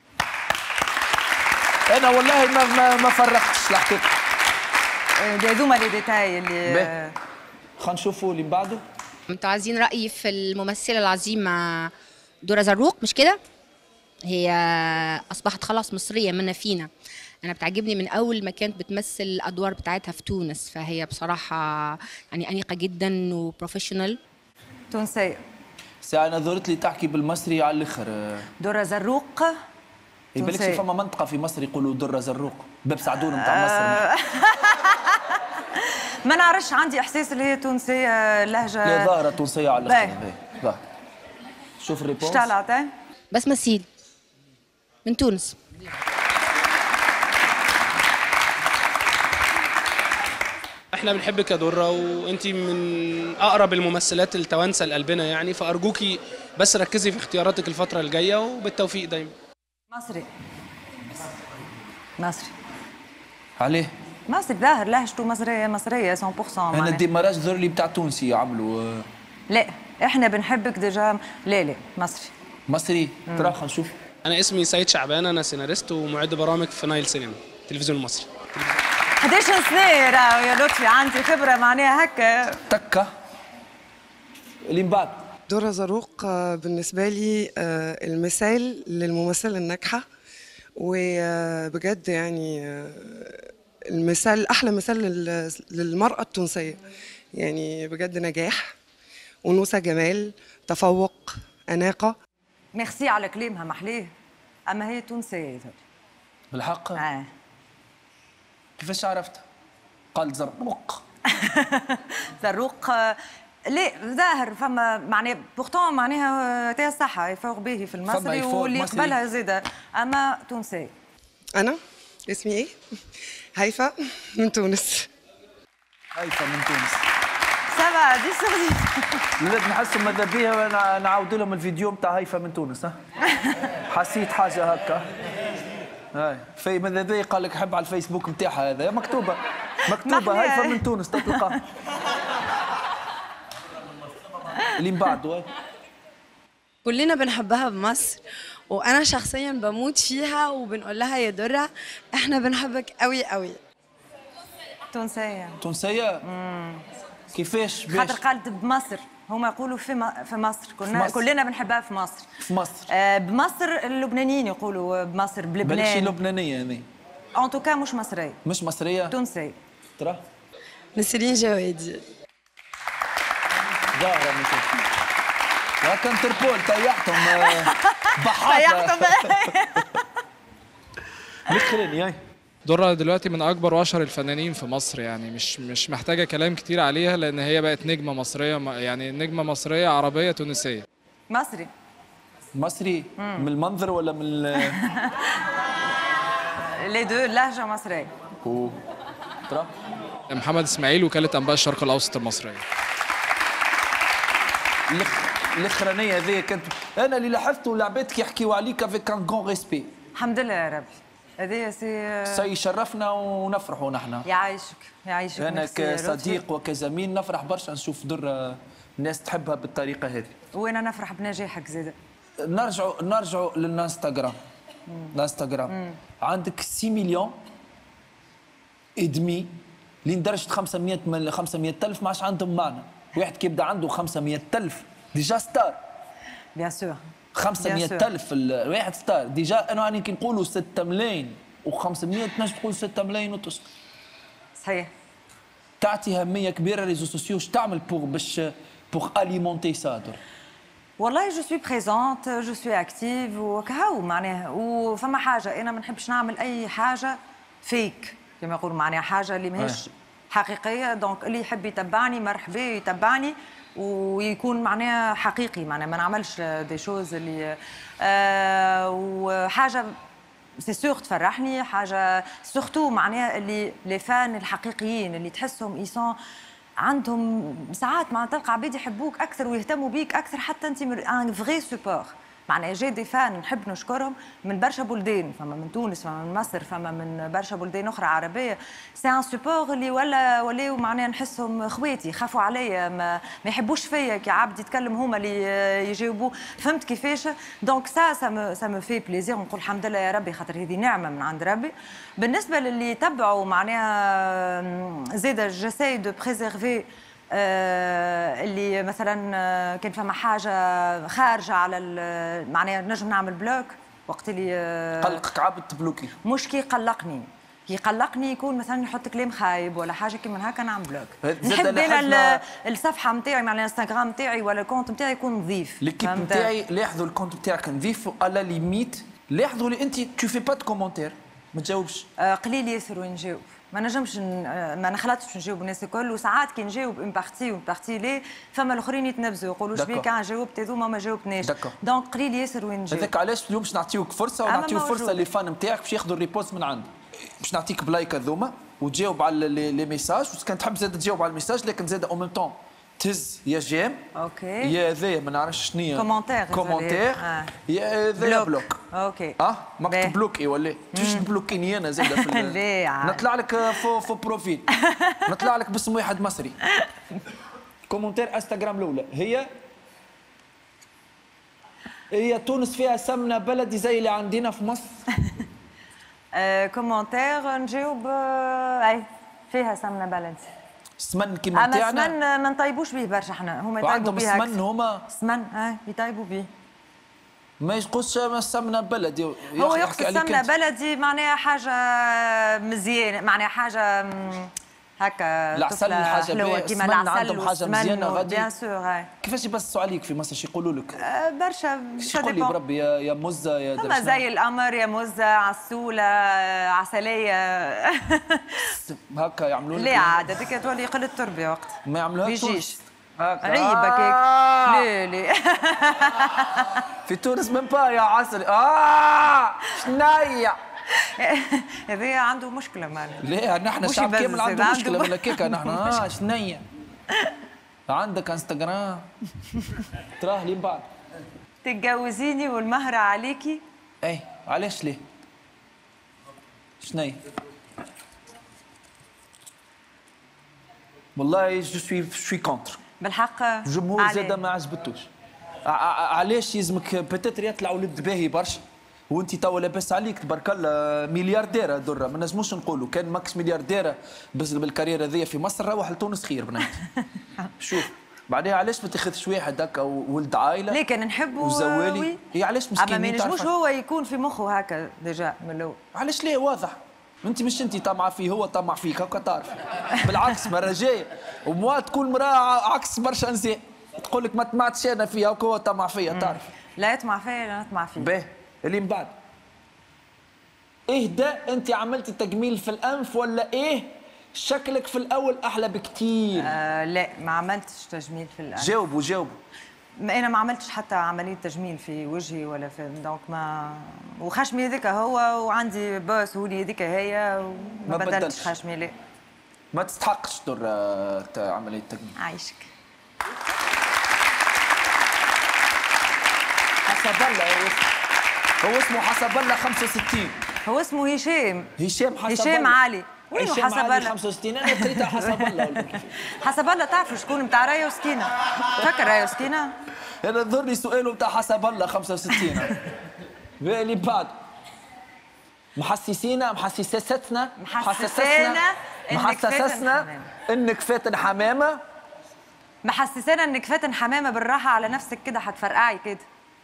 انا والله ما فرقتش الحقيقه. هذوما لي ديتاي اللي خلينا نشوفوا اللي بعده. انتوا عايزين رايي في الممثله العظيمه درة زروق مش كده؟ هي اصبحت خلاص مصريه منا فينا. انا بتعجبني من اول ما كانت بتمثل الادوار بتاعتها في تونس فهي بصراحه يعني انيقه جدا وبروفيشنال. تونسيه. ساعه نظرت لي تحكي بالمصري على الاخر. درة زروق يبان لك فما منطقه في مصر يقولوا درة زروق باب سعدون نتاع مصر. ما نعرفش عندي احساس اللي هي تونسيه لهجه لا ظاهره تونسيه على الاخر. شوف الريبونس. اشتغلت بس مسيل من تونس. احنا بنحبك يا درة وانت من اقرب الممثلات التوانسه لقلبنا يعني فارجوكي بس ركزي في اختياراتك الفتره الجايه وبالتوفيق دايما. مصري. عليه؟ مصري ظاهر لهجته مصرية 100%. انا الديماراج ظهر لي بتاع تونسي يعملوا. لا احنا بنحبك ديجا. لا مصري. ترى خلينا نشوف. انا اسمي سيد شعبان انا سيناريست ومعد برامج في نايل سينما التلفزيون المصري. 11 سنة راهو يا لطفي عندي خبرة معناها هكا. تكة اللي من بعد. درة زروق بالنسبة لي المثال للممثلة الناجحة وبجد يعني المثال أحلى مثال للمرأة التونسية يعني بجد نجاح أنوثة، جمال، تفوق، أناقة. ميرسي على كلامها محليه، اما هي تونسيه. بالحق؟ كيفاش عرفت؟ قال زروق. زروق لا ظاهر فما معناها بورتون معناها تاع الصحة يفوق به في المصري واللي يقبلها زاده، اما تونسيه. أنا اسمي إيه؟ هيفا من تونس. هيفا من تونس. سبعة دي سوري. الولاد نحسوا ماذا بيها نعاود لهم الفيديو نتاع هيفا من تونس. حسيت حاجة هكا. هاي في ماذا بيا قال لك حب على الفيسبوك نتاعها هذا مكتوبة هيفا من تونس تلقاها. اللي من بعده كلنا بنحبها بمصر، وانا شخصيا بموت فيها وبنقول لها يا درة احنا بنحبك قوي قوي. تونسية؟ كيفاش؟ خاطر قالت بمصر، هما يقولوا في مصر، كلنا بنحبها في مصر. في مصر بمصر اللبنانيين يقولوا بمصر بلبنان. بالك شي لبنانية هذه؟ ان توكا مش مصرية. مش مصرية؟ تونسية. ترى؟ نسرين جوادي. ظاهرة من تونس. هاكا انتربول طيحتهم بحاطة. طيحتهم. مخرني هاي. درة دلوقتي من أكبر وأشهر الفنانين في مصر، يعني مش محتاجة كلام كتير عليها، لأن هي بقت نجمة مصرية، يعني نجمة مصرية عربية تونسية. مصري؟ من المنظر ولا من لي دو اللهجة مصرية. ترى؟ محمد إسماعيل، وكالة أنباء الشرق الأوسط المصرية. الاخرانيه هذه كانت انا اللي لاحظته لعبتك يحكيوا عليك افيك ان كون ريسبي. الحمد لله يا ربي. هذه سي شرفنا ونفرحوا نحن. يعيشك انا كصديق وكزميل نفرح برشا نشوف درة الناس تحبها بالطريقه هذه. وانا نفرح بنجاحك زيد. نرجعوا للانستغرام. الانستغرام عندك 6 مليون ادمي لدرجه 500,000 ما عادش عندهم معنى. واحد كي يبدا عنده 500,000 ديجا ستار. بيان سور 500,000 الواحد ستار ديجا. انا كي نقولوا 6 ملايين و500 تنجم تقول 6 ملايين وتسكت. صحيح. تعطي أهمية كبيرة ريزو سوسيو. اش تعمل بوغ اليمونتي سادر؟ والله جو سوي بريزونت، جو سوي اكتيف وكهو معناها. وفما حاجة أنا ما نحبش نعمل أي حاجة فيك كما يقولوا، معناها حاجة اللي ماهيش حقيقية. دونك اللي يحب يتبعني مرحبا يتبعني ويكون معناها حقيقي، معناها ما نعملش دي شوز اللي وحاجه سي سور تفرحني، حاجه سورتو معناها اللي لي فان الحقيقيين اللي تحسهم يسون عندهم ساعات معناها تلقى عباد يحبوك اكثر ويهتموا بيك اكثر، حتى انت ان فغي سوبور. معناها جاي دي فان نحب نشكرهم من برشا بلدان، فما من تونس، فما من مصر، فما من برشا بلدان اخرى عربيه. سي ان سوبور اللي ولاو معناها نحسهم خواتي، يخافوا عليا، ما يحبوش فيا كي عبد يتكلم هما اللي يجاوبوا. فهمت كيفاش؟ دونك سا مو في بليزير، نقول الحمد لله يا ربي خاطر هذه نعمه من عند ربي. بالنسبه للي يتبعوا معناها زيد جساي دو بريزيرفي اللي مثلا كان فما حاجه خارجه على معناها نجم نعمل بلوك وقت اللي قلقك عبد تبلوكي. مش كي يقلقني يكون مثلا يحط كلام خايب ولا حاجه كيما هكا نعمل بلوك. نحب انا الصفحه نتاعي مع الانستغرام نتاعي ولا الكونت نتاعي يكون نظيف. ليكيب نتاعي لاحظوا الكونت نتاعك نظيف على ليميت. لاحظوا اللي انت تو في با دو كومونتير ما تجاوبش. قليل ياسر وين نجاوب، ما نجمش ما نخلطش نجاوب الناس الكل. وساعات كي نجاوب اون بارتي لي فما الاخرين يتنبزوا يقولوا شبيك جاوبت هذوما ما جاوبتناش. دونك قليل ياسر وين نجاوب. هذاك علاش اليوم باش نعطيوك فرصه ونعطيو فرصه لي فان نتاعك باش ياخذوا الريبوست من عندك. باش نعطيك بلايك هذوما وتجاوب على لي ميساج، وكان تحب زاد تجاوب على الميساج لكن زاد او ميم طون تهز يا جيم اوكي يا هذايا ما نعرفش شنو هي كومونتير يا هذايا بلوك. اوكي مكتوب بلوكي ولا تجيش تبلوكيني انا زاد في نطلع لك فو بروفيل نطلع لك باسم واحد مصري. كومونتير انستغرام الاولى هي تونس فيها سمنه بلدي زي اللي عندنا في مصر. كومونتير نجاوب اي فيها سمنه بلدي. سمن كيما نتاعنا. سمن ما نطيبوش به برشا احنا، هما يطيبوا بيه. سمن هما سمن يطيبوا به. ما يقصش سمنه بلدي. هو يقصد سمنه بلدي معناها حاجه مزيانه، معناها حاجه هكا العسل طفلة حاجه حلوة باهيه، كيما السمن العسل عندهم حاجه والسمن مزيانه غادي. بيان سور هاي. كيفاش يبصوا عليك في مصر؟ شو يقولوا لك؟ برشا شو لي بربي يا مزه يا فما درشنا. زي القمر يا مزة عسولة عسلية هكا يعملوا لك لا عاد هذيك تولي قلة تربية وقت ما يعملوهاش بيجيش هكا عيبة كيك لا في تونس من با يا عسل شنيا هذا عنده مشكلة معنا ليه نحن مش الشعب يبزز كامل عنده هذا مشكله عنده من هكاك نحن شنيا عندك انستغرام تراه لي بعد تتجوزيني والمهر عليكي. اي علاش ليه؟ شنيا؟ والله جو سوي كونتر. بالحق الجمهور زاد ما عجبتوش. علاش يلزمك بتاتر يطلع ولد باهي برشا وانت توا لاباس عليك تبارك الله مليارديره درة، ما نجموش نقولوا كان ماكس مليارديره بس بالكارير هذيا في مصر روح لتونس خير بنات. شوف بعدها علاش ما تاخذش واحد هكا ولد عائله لكن نحبه وزوالي هي علاش مسكين؟ اما ما ينجموش هو يكون في مخه هكا ديجا من الاول. علاش ليه؟ واضح انت مش انت طمع فيه هو طمع فيك هكا تعرف. بالعكس مرة جاية وموا تكون مراه عكس برشا نساء تقول لك ما طمعتش انا فيها هكا هو طمع فيا تعرف. لا يطمع فيا لا نطمع فيه. باهي اللي من بعد اهدى انت عملتي تجميل في الانف ولا ايه؟ شكلك في الاول احلى بكتير. لا ما عملتش تجميل في الانف. جاوبوا انا ما عملتش حتى عمليه تجميل في وجهي ولا في دونك ما وخشمي هذيك هو وعندي باس هولي هذيك هي وما بدلتش خشمي. لا ما تستحقش دور عمليه تجميل. عايشك. حسب الله هو اسمه حسب الله 65. هو اسمه هشام هشام علي. وينو حسب الله 65 انا قريتها حسب الله. حسب الله تعرفوا شكون نتاع رايو سكينه؟ فاكر رايو سكينه؟ انا ظهرني سؤاله نتاع حسب الله 65. اللي بعد محسسينا انك فاتن حمامه. محسسانا انك فاتن حمامه بالراحه على نفسك كده هتفرقعي كده.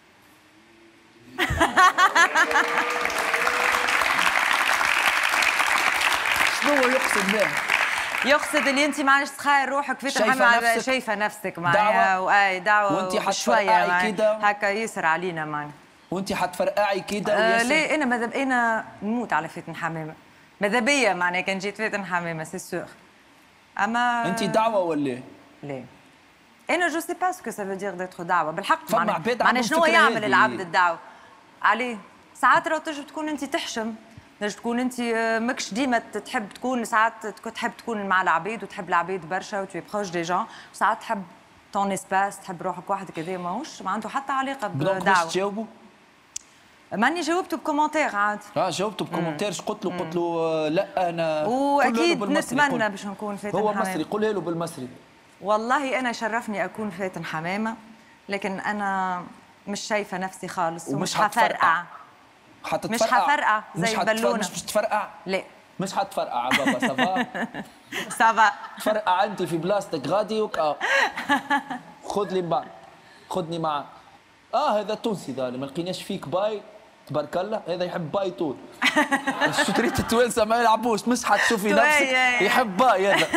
شنو يقصد به؟ يقصد اللي انت معلش تخيل روحك فاتن حمامه شايفه نفسك معايا واي دعوه وانت حتفرقعي كده هكا يسر علينا معايا وانت حتفرقعي كده. ليه انا ماذا انا نموت على فاتن حمامه ماذا بيا معناها كان جيت فاتن حمامه سي سور. اما انت دعوه ولا ليه؟ انا جو سي با سكو سا فو دير ديتر دعوه بالحق معناها شنو يعمل العبد الدعوه؟ عليه ساعات راه تنجم تكون انت تحشم، تنجم تكون انت ماكش ديما تحب تكون، ساعات تحب تكون مع العبيد وتحب العبيد برشا وتوي بروش دي جون، وساعات تحب طون اسباس تحب روحك وحدك كذا ماهوش ما عنده حتى علاقه بدعوه. باش تجاوبوا؟ ماني جاوبته بكومنتير عاد. جاوبته بكومنتير. قلت له لا انا واكيد نتمنى باش نكون فاتن هو حمامة. مصري قولها له بالمصري. والله انا شرفني اكون فاتن حمامه لكن انا مش شايفه نفسي خالص ومش هفرقع. مش هفرقع زي البالونه. مش تفرقع؟ لا مش حتفرقع بابا. سافا سافا تفرقع انت في بلاصتك غادي خذ لي من بعد خذني معاك. هذا تونسي ذا ما لقيناش فيك باي تبارك الله. هذا يحب باي طول. الشتريت التوانسه ما يلعبوش مش حتشوفي نفسك يحب باي هذا.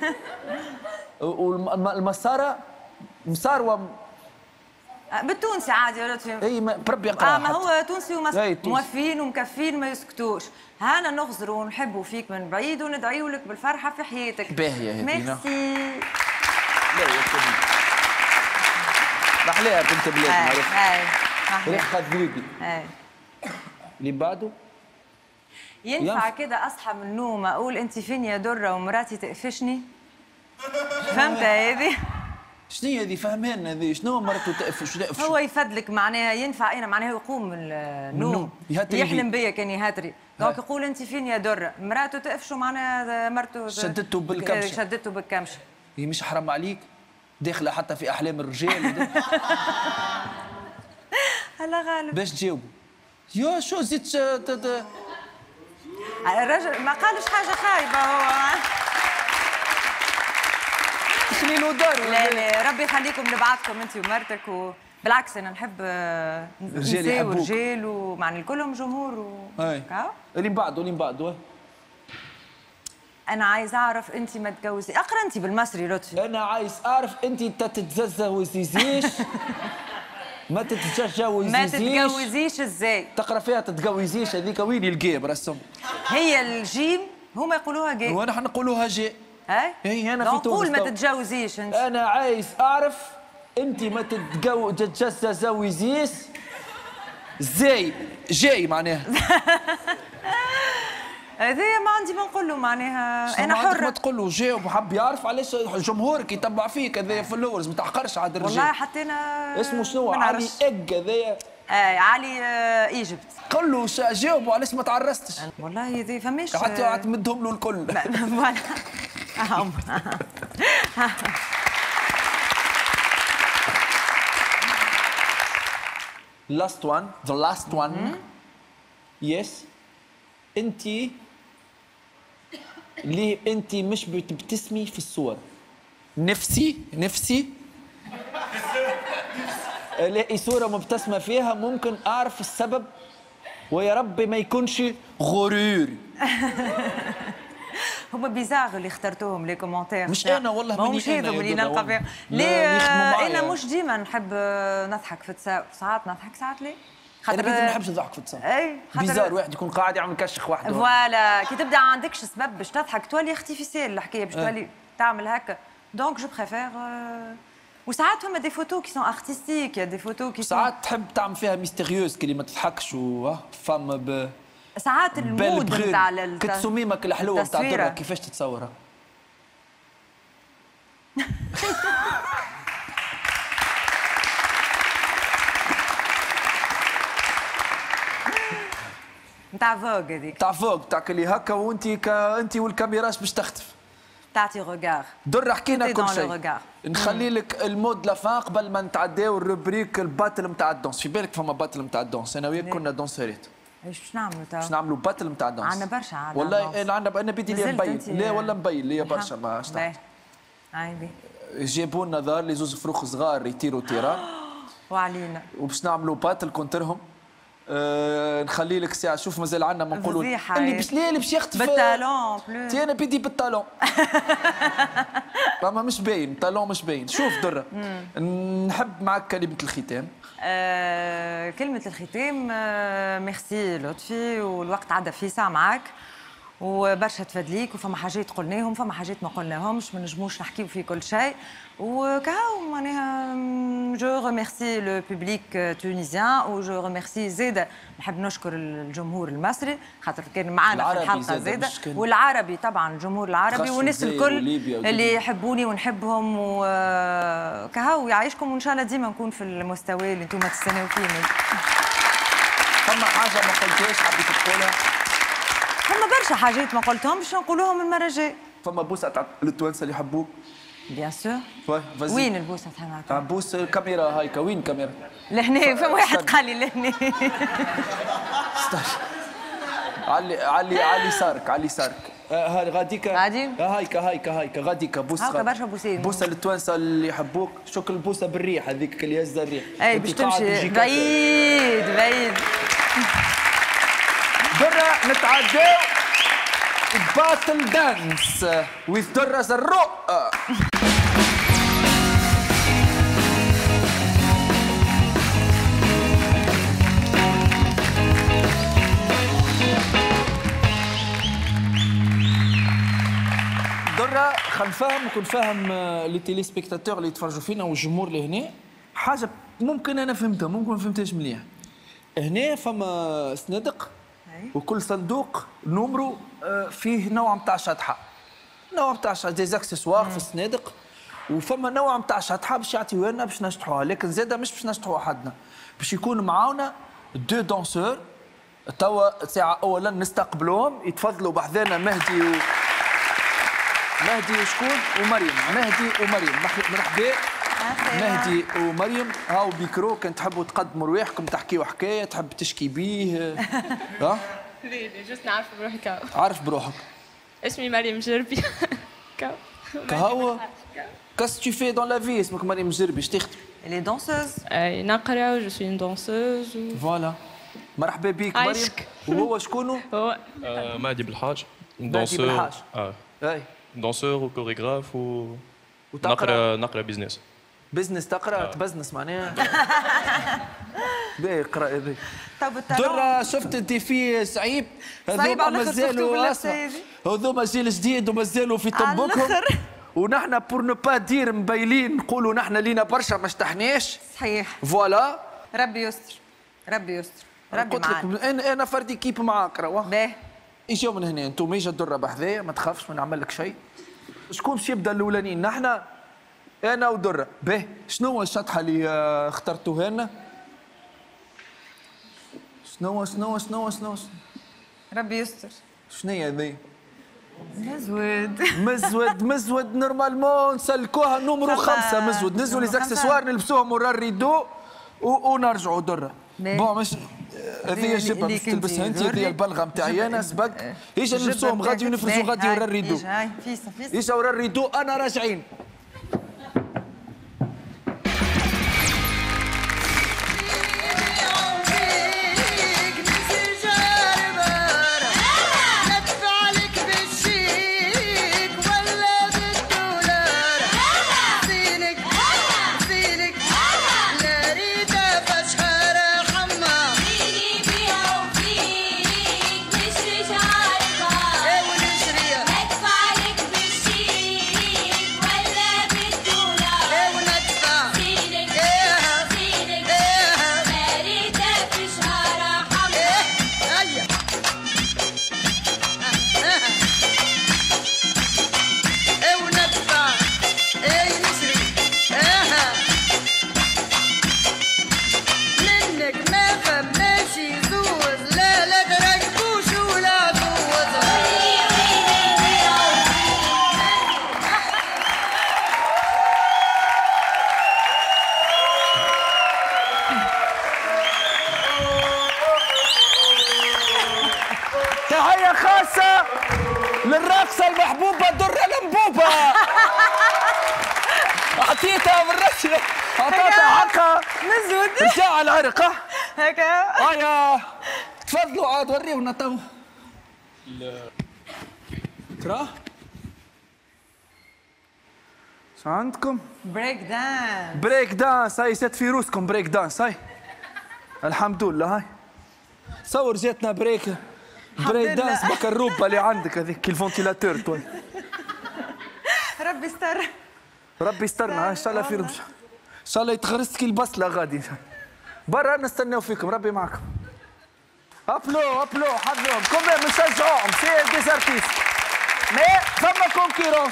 والمساره مساروه بالتونسي عادي ولا تفهم. اي بربي يقرا. ما هو تونسي موفين ومكفين ما يسكتوش. هانا نغزروا ونحبوا فيك من بعيد وندعيو لك بالفرحه في حياتك. باهيه هذه. ميرسي. لا يا سيدي محليها بنت بلادنا. ريحة ذوبي. اللي بعده ينفع كده اصحى من النوم اقول انت فين يا دره ومراتي تقفشني؟ فهمت هذه؟ شنو هذه فهمان هذه؟ شنو مرته تقفش؟ هو يفدلك معناها ينفع انا معناها يقوم من النوم يحلم بيا كان يهاتري دونك يقول انت فين يا دره مراته تقفشه معناها مرته شدته بالكمشه. هي مش حرام عليك داخله حتى في احلام الرجال. هلا غالب باش تجاوبوا؟ يا شو زيد الرجل ما قالش حاجه خايبه هو. شنو دار؟ لا ربي يخليكم لبعضكم انت ومرتك بالعكس انا نحب نساء ورجال ومعني كلهم جمهور اللي من بعده انا عايز اعرف انت ما تجوزي. اقرا انت بالمصري لطفي. انا عايز اعرف انت تتجوزيش ما تتجوزيش. ما تتجوزيش ازاي؟ تقرا فيها تتجوزيش، هذيك وين الجيم رسم؟ هي الجيم هما يقولوها جي وانا نقولوها جي. هي انا في تونس. نقول ما تتجوزيش انت. انا عايز اعرف انت ما تتجوزيش ازاي؟ جاي معناها. هذايا ما عندي ما نقول له معناها انا حره. ما تقول له جاوب وحب يعرف علاش جمهورك يتبع فيك. هذايا فلورز ما تحقرش عاد الرجال. والله حتى انا اسمه شنو؟ علي اج هذايا. علي ايجيبت. قول له جاوبوا علاش ما تعرستش. والله هذي فماش حتى تمدهم له الكل. the last one. Yes. ليه انت مش بتبتسمي في الصور؟ نفسي الاقي صورة مبتسمة فيها ممكن اعرف السبب، ويا رب ما يكونش غرور. هما بيزاغ اللي اخترتوهم لي كومونتير. مش انا والله ماني مش هذوم اللي نلقى فيهم. ليه انا مش ديما نحب نضحك في التساؤل، ساعات نضحك ساعات ليه؟ خاطر انا ما نحبش نضحك في التساؤل. اي بيزار واحد يكون قاعد يعمل كشخ وحده. فوالا كي تبدا عندكش سبب باش تضحك تولي اختيفيسيال الحكايه، باش تولي تعمل هكا. دونك جو بريفير. وساعات فما دي فوتو كي سون ارتستيك، يا دي فوتو كي ساعات تحب تعمل فيها ميستيريوز كي ما تضحكش فما ساعات المود نتاع كتصميمك الحلوه نتاع الدره كيفاش تتصورها؟ نتاع فوق هذيك. نتاع فوق تاع اللي هكا وانت انت والكاميراش باش تختف. تعطي روغار. در حكينا كل شيء. نخلي لك المود لافان قبل ما نتعداو الروبريك الباتل نتاع الدونس. في بالك فما باتل نتاع الدونس، انا وياك كنا دونسيرات. ايش باش نعملوا تو؟ باش نعملوا باتل نتاع الدونس. عندنا برشا عندنا. والله انا بدي لي مبين. لا ولا مبين لي برشا ما اشتغل. عادي. جابوا لنا دار لي زوز فروخ صغار يطيروا طيران. وعلينا. وباش نعملوا باتل كونترهم. نخلي لك ساعه. شوف مازال عندنا ما نقولوا اللي باش يختفي بالتالون بلو. تي انا بدي بالتالون. فما مش باين التالون مش باين. شوف دره نحب معك كلمه الختام. كلمه الختام ميرسي لطفي، والوقت عدى في ساعه معك وبرشا تفادليك، وفما حاجات قلناهم فما حاجات ما قلناهمش، ما نجموش نحكيو في كل شيء. وكهو معناها جو ريميرسي لو بوبليك تونيزيان، وجو ريميرسي زاده نحب نشكر الجمهور المصري خاطر كان معنا في الحلقه زاده، والعربي طبعا الجمهور العربي والناس الكل اللي يحبوني ونحبهم، وكهو يعيشكم، وان شاء الله ديما نكون في المستوى اللي انتم تستناو فيه. فما حاجه ما قلتهاش حبيت تقولها؟ فما برشا حاجات ما قلتهم باش نقولوهم المره الجايه. فما بوسه تاع التوانسه اللي يحبوك؟ بيان سور. وين البوسه تاعنا؟ بوس الكاميرا هايكا. وين الكاميرا؟ لهنا. فما واحد قال لي لهنا. علي يسارك علي يسارك. غاديكا غادي هايكا غاديكا بوسه برشا بوسين. بوسه للتوانسه اللي يحبوك. شكل البوسه بالريح هذيك اللي هزه الريح. اي باش تمشي بعيد. درة نتعداو باتل دانس with درة زرق. درة خل نفهم وكون فاهم لي تيلي سبيكتاتور اللي يتفرجوا فينا والجمهور اللي هنا حاجة ممكن أنا فهمتها ممكن ما فهمتهاش مليح. هنا فما صنادق وكل صندوق نمرو فيه نوع نتاع شطحه. نوع نتاع دي زاكسسوار في الصنادق، وفما نوع نتاع شطحه باش يعطيوها لنا باش نشطحوها، لكن زاده مش باش نشطحوها حدنا. باش يكون معاونا دو دونسور. توا ساعه اولا نستقبلوهم يتفضلوا بحذانا مهدي وشكون ومريم. مهدي ومريم مرحبا. مهدي ومريم هاو بيكرو. كان تحبوا تقدموا رواحكم تحكيوا حكايه تحب تشكي بيه؟ ها؟ لا جست نعرف بروحي كاو. عارف بروحك. اسمي مريم جربي. كاو. كهو. Qu'est-ce que tu fais dans la vie? اسمك مريم جربي. اش تخدم؟ اللي دونسوز. اي نقرا جو سوي دونسوز. فوالا. مرحبا بك مريم. وهو شكونه؟ هو مهدي بالحاج. مهدي بالحاج. اي دونسور وكوريغراف وتقرا نقرا بيزنس. بزنس تقرا تبزنس معناها. باهي اقرا هذي. طب درة شفت انت في صعيب؟ صعيب على الاخر مازالوا هذوما جيل جديد ومازالوا في طبكم. ونحن بور نو با دير مبيلين نقولوا نحن لينا برشا ما اشتحناش. صحيح. فوالا. ربي يستر ربي يستر ربي معانا. انا فردي كيب معاك روا. باهي. اجوا من هنا انتم اجا الدرة بحذايا ما تخافش ما نعمل لك شيء. شكون باش يبدا الاولانيين؟ نحن انا ودرة. باهي شنو هو الشطحة اللي اخترتوها لنا؟ شنو ربي يستر. شنو هي ذي؟ مزود نورمالمون نسلكوها نمرو 5 مزود نزلوا لي زاكسسوار نلبسوهم ورا الريدو ونرجعوا درة. بون مش هذه جبه باش تلبسها انت هذه البلغه نتاعي انا سبق اجا نلبسوهم غادي ونفرزوا غادي ورا الريدو. اجا ورا الريدو انا راجعين. تحية خاصة للراقصة المحبوبة درة المبوبة. أعطيتها بالرسمة أعطيتها حقها. مزود رجع العرق هكا. يا تفضلوا عاد وريونا تو. ترى شو عندكم؟ بريك دانس. بريك دانس. هاي زاد في روسكم بريك دانس. هاي الحمد لله. هاي صور جاتنا بريك دانس بكروبة اللي عندك هذيك الفونتيلاتور توي. ربي يستر. ربي يسترنا ان شاء الله في رمش. ان شاء الله يتغرس كي البصله غادي. برا نستناو فيكم ربي معكم. ابلو حظهم كومبيان بنشجعوهم سي دي زارتيست. مي فما كونكورونس.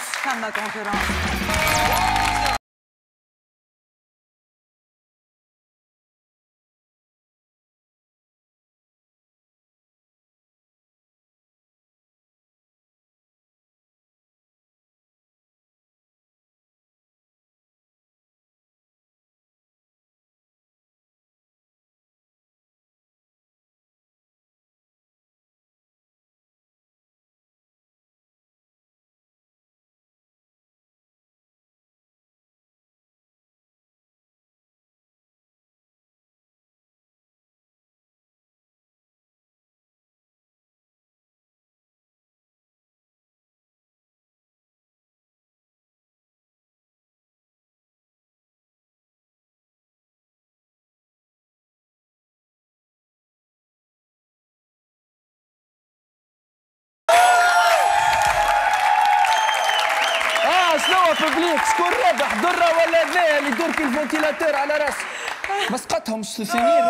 شنو بوبليك شكون رابح درة ولا ذا اللي يدور كي الفونتيلاتور على راسه مسقطهم الثانيين.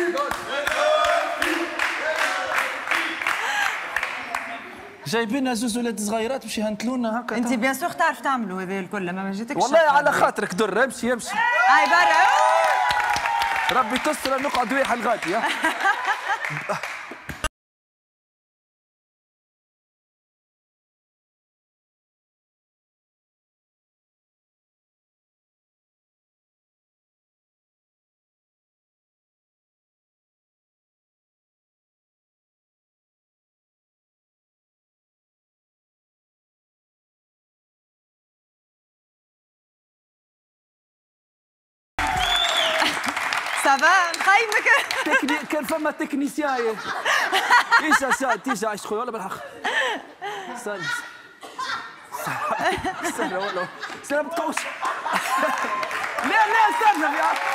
جايبين زوز ولاد صغيرات باش يهنتلونا هكا. انت بيان سور تعرف تعملوا هذا الكل ما جيتكش والله على خاطرك درة. امشي هاي برا. ربي تستر نقعد وياها الغادي. سافا نخيمك. كان فما تكنيسيان ايش تيجا ايش خويا ولا بالحق. استنى استنى والله استنى بتقوش. لا استنى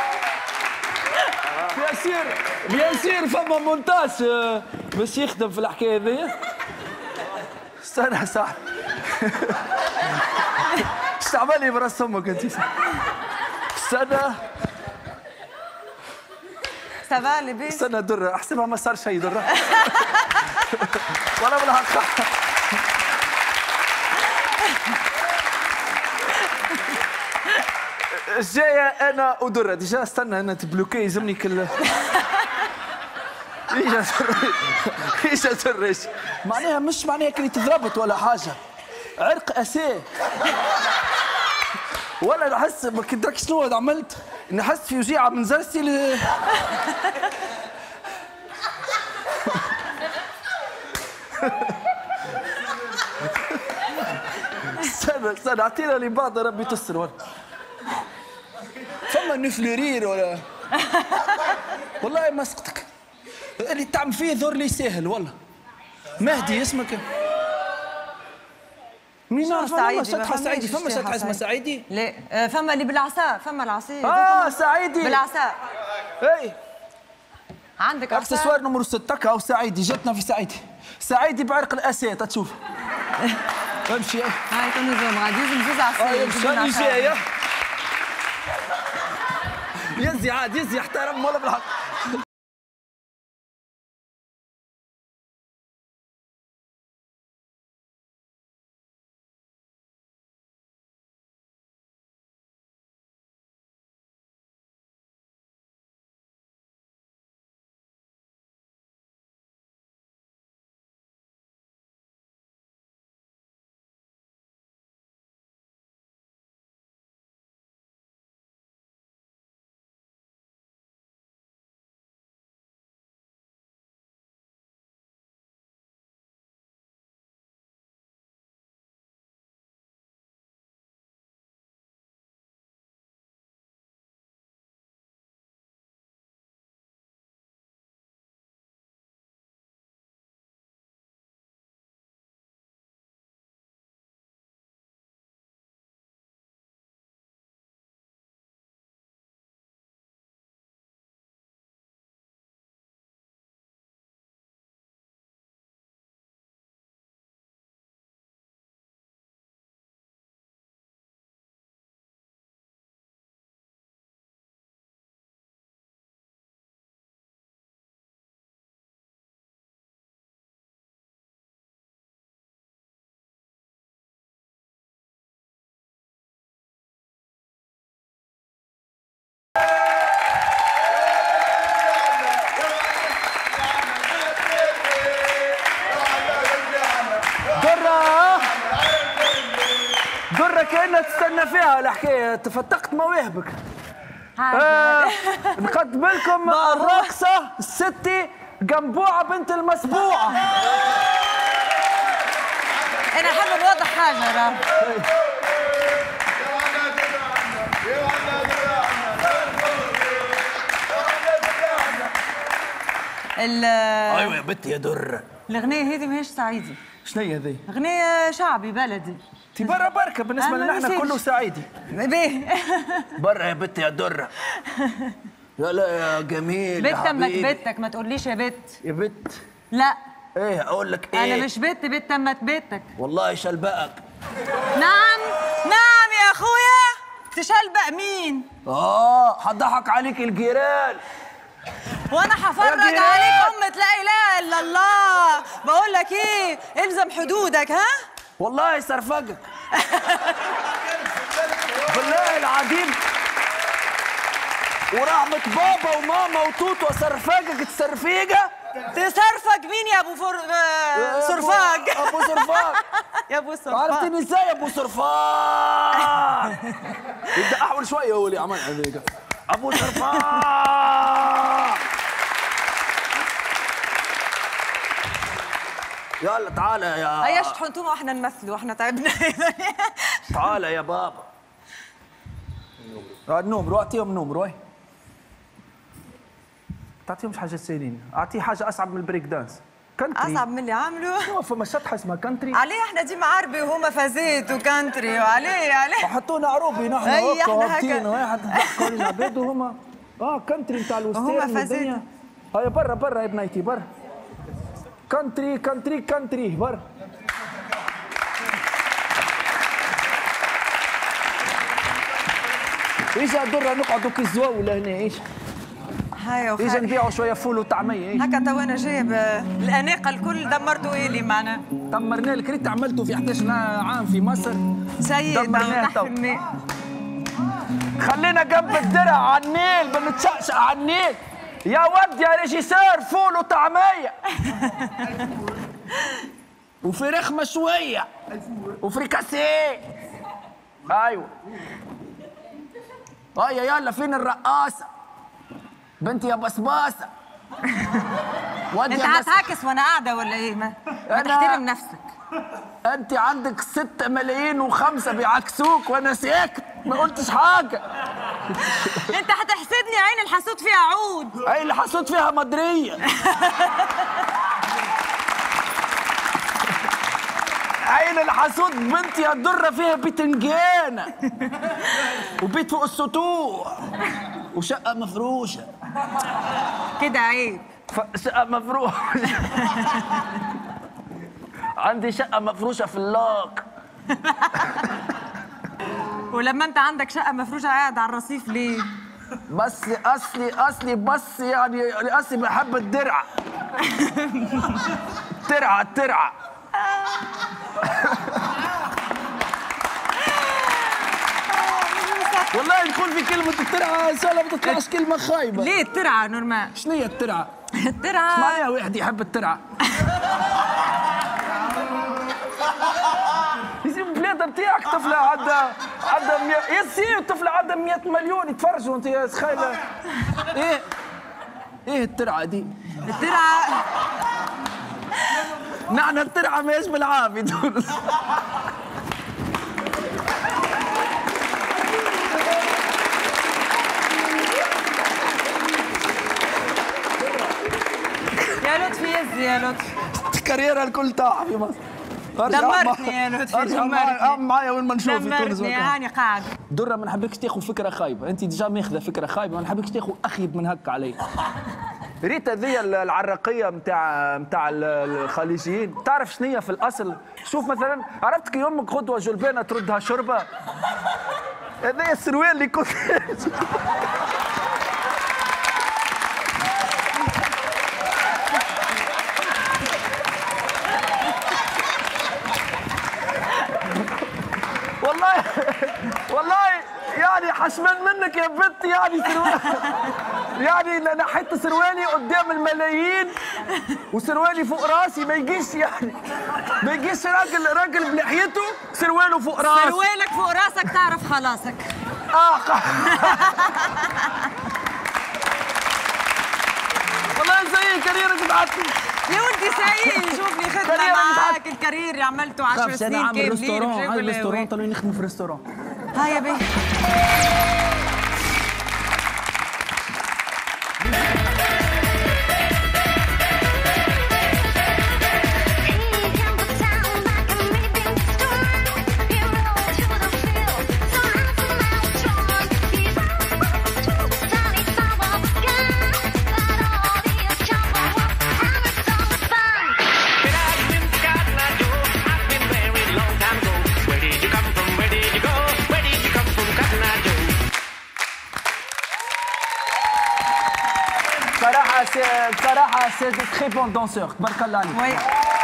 بيان سير فما مونتاج باش يخدم في الحكايه هذيا. استنى صاحبي. اش تعمل لي براس امك انت؟ استنى سافا لاباس؟ استنى درة احسبها ما صار شيء درة. ولا بالحق. الجاية أنا ودرة ديجا استنى أنا تبلوكي يلزمني كل إيش درة معناها مش معناها كي تضربت ولا حاجة عرق أساه ولا نحس ما كدرك شنو عملت نحس في وجيعة من زرستي استنى اعطينا لي بعض ربي تستر ولا فما نفلورير ولا والله ما سقطك اللي تعمل فيه ذور لي ساهل والله. مهدي اسمك؟ مين نعرف فما شطحة سعيدي فما شطحة اسمها سعيدي؟ لا فما اللي بالعصا فما العصا سعيدي بالعصا اي عندك عصا اكسسوار نمر 6 او سعيدي جاتنا في سعيدي بعرق الاساس تشوف امشي هاي كنا اليوم غادي نزوز عصا امشي جايه يزي عاد يزي احترم ولا بالحق. درة كأنها تستنى فيها الحكاية تفتقت مواهبك. نقدم لكم الراقصة الستي قنبوعة بنت المسبوعة. أنا حابة نوضح حاجة راه. أيوة يا بنتي يا درة. الأغنية هذه ماهيش سعيدي. شنو هي هذي؟ أغنية شعبي بلدي. انت برا بركة بالنسبة لنا احنا كله سعيدي. باهي. برا يا بنتي يا درة. يا لا يا جميل بت تمك بيتك ما تقوليش يا بت. يا بت؟ لا. ايه اقول لك ايه؟ أنا مش بت تمت بيتك. والله شلبقك. نعم نعم يا أخويا. تشلبق مين؟ حضحك عليك الجيران. وانا حفرج عليك أمة لا اله الا الله. بقول لك ايه الزم حدودك ها. والله سرفجك. بالله العظيم ورحمة بابا وماما وتوتو سرفجك تسرفيجة. تسرفج مين يا ابو سرفاج؟ ابو سرفاج. يا ابو سرفاج عرفتني ازاي يا ابو سرفاج؟ بدي احول شوية هو اللي عمل هذيك ابو سرفاج. يلا تعالى يا ايش تحطونا واحنا نمثلوا واحنا تعبنا. تعالى يا بابا. النوم اعطيهم نوم روي. تعطيهمش حاجة سهلين، اعطيه حاجة أصعب من البريك دانس. كانتري اصعب من اللي عملوا. شو فما شطحه اسمها كانتري؟ عليه احنا ديما عربي وهما فازات وكانتري وعليه حطونا عروبي نحن اي هكا احنا هابطين هكا واحد ضحكوا علينا العباد وهما كانتري نتاع الوستير هما فازات. هيا برا يا بنيتي برا. كانتري برا. اجا درة نقعدوا كي الزواولة هنا ايش؟ هيا اجا نبيعوا شوية فول وطعمية ايش؟ هكا تو انا جايب الاناقه الكل دمرتوا إلي معنا. دمرناه لك ريت عملته في 11 عام في مصر. جيد دمرناه تو. النيل. خلينا جنب الدرع على النيل بنتشقشق على النيل. يا ود يا ريجيسور فول وطعمية وفراخ مشوية وفريكاسيه. ايوه هيا يلا فين الرقاصة؟ بنتي يا بصباصة. انت هتعكس وانا قاعدة ولا ايه؟ ما تحترم نفسك. انت عندك 6 ملايين و5 بيعكسوك وانا ساكت ما قلتش حاجة. انت هتحسدني عين الحسود فيها عود. عين الحسود فيها مدرية. عين الحسود بنتي يا درة فيها بتنجانة وبيت فوق السطوح وشقة مفروشة. كده عيب. شقة مفروشة. عندي شقة مفروشة في اللاق. ولما انت عندك شقة مفروشة قاعد على الرصيف ليه؟ بس اصلي بس يعني اصلي بحب الدرع. الترعة والله نقول في كلمة الترعة ان شاء الله ما تطلعش كلمة خايبة. ليه الترعة نورمال؟ شنو هي الترعة؟ الترعة اسمع لي واحد يحب الترعة. يزيد بلاد نتاعك طفلة عندها 100 يا طفلة عندها 100 مليون يتفرجوا انت يا سخايلة. ايه الترعة دي؟ الترعة نحن الترعة ماهيش بالعافية تونس. يا لطفي يزي يا لطفي. الكاريرة الكل طاح في مصر. دمرتني يا لطفي ارجع معايا وين ما نشوف في تونس. دمرتني هاني قاعد. درة ما نحبكش تاخذ فكرة خايبة، أنت ديجا ماخذة فكرة خايبة، ما نحبكش تاخذ أخيب من هكا علي. ريت هذيا العراقية نتاع الخليجيين، تعرف شنو هي في الأصل؟ شوف مثلا عرفت كي أمك غدوة جلبانة تردها شربة؟ هذايا السروال اللي كنت والله يعني حشمان منك يا بنت يعني سروال. يعني نحيت سروالي قدام الملايين وسروالي فوق راسي ما يجيش يعني ما يجيش راجل بلحيته سرواله فوق راسه. سروالك فوق راسك تعرف خلاصك. والله زي كاريرك بعتني يا ولدي سعيد شوفني خدمة معاك الكارير اللي عملته 10 سنين كاملين. عامل ريستورون طلعوا نخدموا في ريستورون. هيا بيه. بصراحة سي تري بون دونسور تبارك الله عليك. وي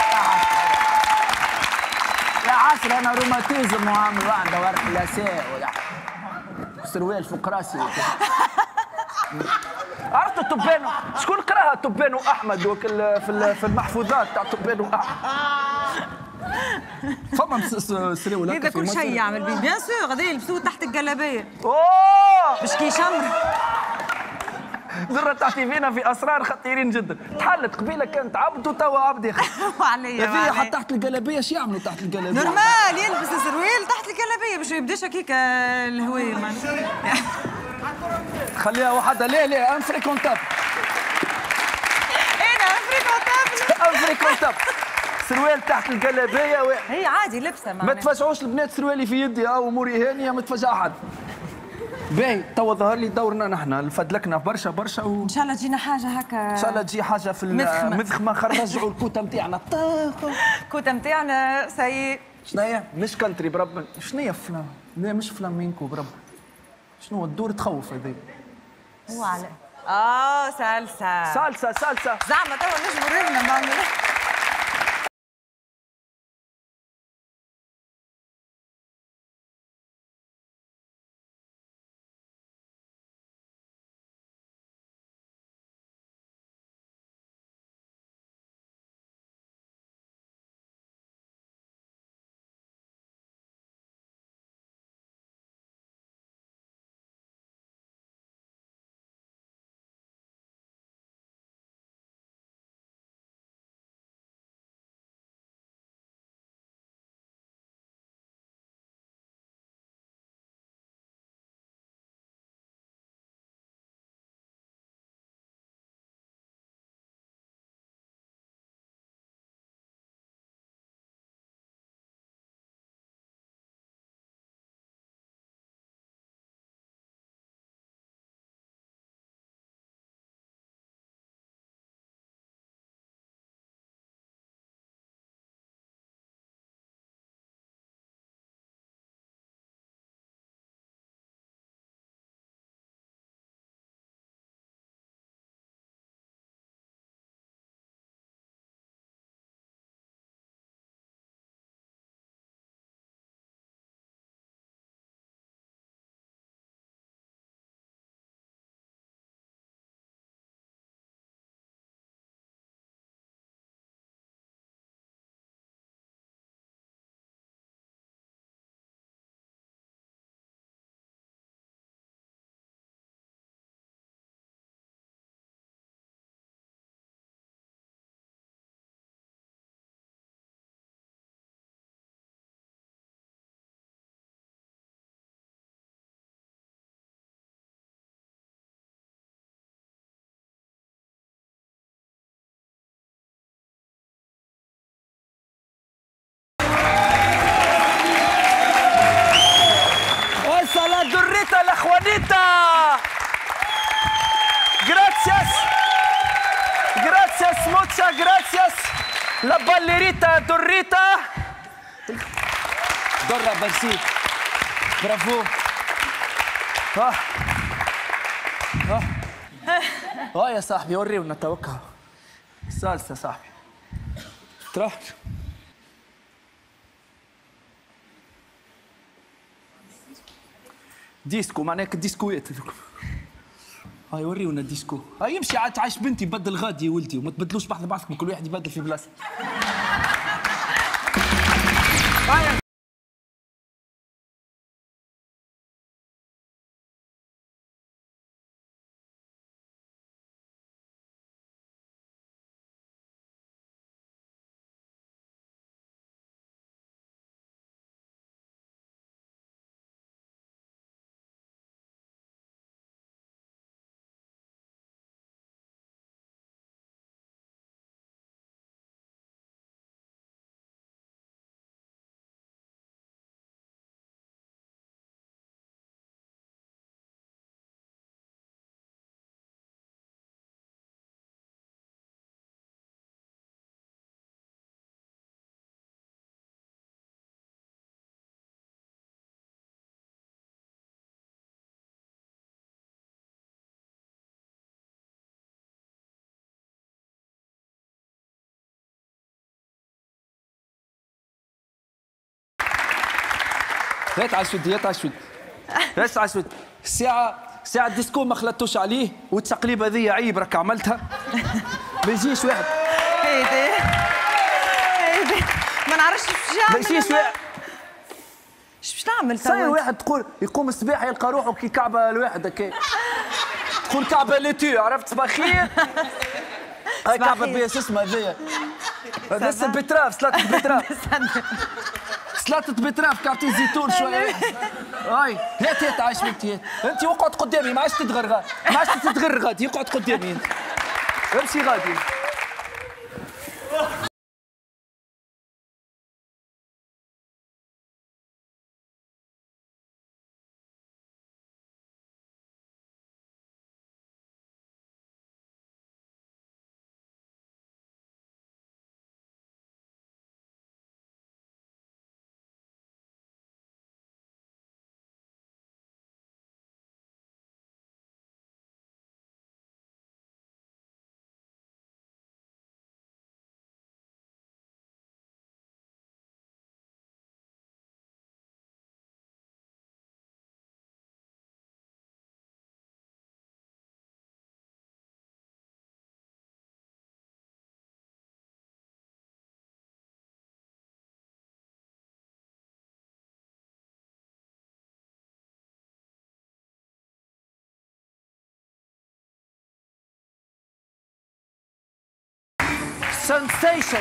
يا عسر أنا روماتيزم وعامل واحدة ورق لاسيه سروال فوق راسي. عرفت التبانو؟ شكون قراها تبانو أحمد وك في المحفوظات تاع تبانو أحمد؟ فما سروال هذا كل شيء يعمل بيه بيان سور. هذا يلبسوه تحت الجلابية. أوه باش كي يشمر. درة تعطي فينا في اسرار خطيرين جدا. تحلت قبيله كانت عبد وتوا عبد يا وعليا في حتى تحت الجلابيه شو يعملوا تحت الجلابيه؟ نورمال يلبس سروال تحت الجلابيه باش ما يبداش هكاك الهوايه. خليها وحده. لا انفريكونتابل. انا انفريكونتابل. بالضبط. سروال تحت الجلابيه هي عادي لبسه ما تفجعوش البنات سروالي في يدي او اموري هانيه ما تفجع احد. باهي توا ظهر لي دورنا نحن فدلكنا برشا ان شاء الله تجينا حاجه هكا ان شاء الله تجي حاجه في المذخمه نرجعوا الكوته نتاعنا. الكوته نتاعنا سيء. شناهي؟ مش كنتري برب. شناهي فلان؟ لا مش فلامينكو برب. شنو الدور تخوف هذا؟ هو على سالسة زعما توا نجموا رينا نعمل. Dorrita la Juanita. Gracias muchas gracias. La ballerita Dorrita. Dorra merci. Bravo. يا صاحبي وريونا توكل. سالسة صاحبي. تروح ديسكو معناها الديسكويات هذوك. هاي وريونا الديسكو. هاي يمشي عاد تعيش بنتي بدل غادي يا ولدي وما تبدلوش بعضكم كل واحد يبدل في بلاصته. هات عشود هات عشود هات عشود. ساعة الديسكو ما خلطتوش عليه والتقليب هذه عيب راك عملتها. ما يجيش واحد هيدي ما نعرفش ما يجيش واحد. باش نعمل صاير واحد تقول يقوم الصباح يلقى روحه كي كعبة الواحد هكا تقول كعبة ليتو عرفت صباحية. هاي كعبة بيها شو اسمها هذيا هذا البتراف سلطة البتراف سلطة بتراف كعبتين زيتون شوية. هاي هات عايش بنتي انت اقعد قدامي ما عادش تتغرغر ما عادش تتغرغر غادي اقعد قدامي انت امشي غادي. سنسيشن.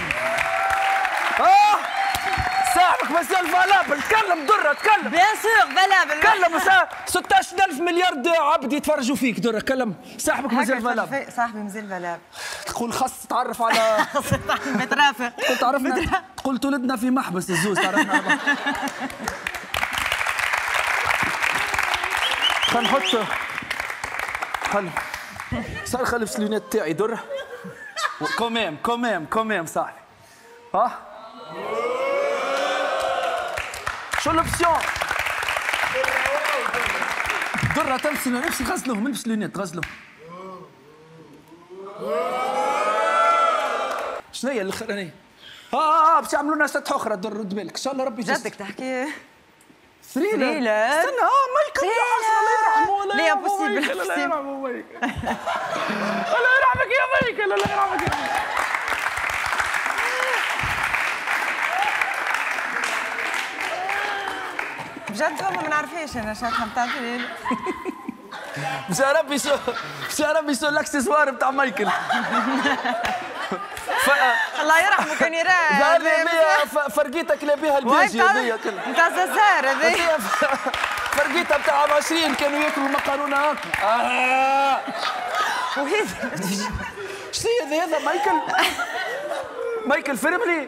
صاحبك مازال فالابل. تكلم درة تكلم. بيان سور فالابل. تكلم 16,000 مليار عبد يتفرجوا فيك درة. كلم صاحبك مازال فالابل. صاحبي مازال فالابل. تقول خاص تعرف على مترافق. تقول تعرفنا تقول تولدنا في محبس الزوز تعرفنا على بعض. خلينا نحط صار خلي في اليونات تاعي درة. كوميم صاحبي. ها شو لوبسيون؟ درة تلبس نفسي غسلهم نلبس اليونات غسلهم. شنو هي الاخرانيه؟ باش يعملوا لنا سطح اخرى در رد بالك ان شاء الله ربي يجزيك. جدك تحكي ثريلر. استنى مايكل الله يرحمه. لا امبوسيبل. الله يرحمه مايكل. الله يرحمك يا مايكل. الله يرحمك يا مايكل. بجد والله ما نعرفهاش انا شاطحه بتاع ثريلر. مش ربي يسوي الاكسسوار بتاع مايكل. الله يرحمه كان يراه. فرقيتك اللي بها البيجي هذيا كلها. نتاع زازار هذيا. فرقيتها بتاع 20 كانوا ياكلوا المقارونه هكا. وهذا شنو هذا مايكل فرملي.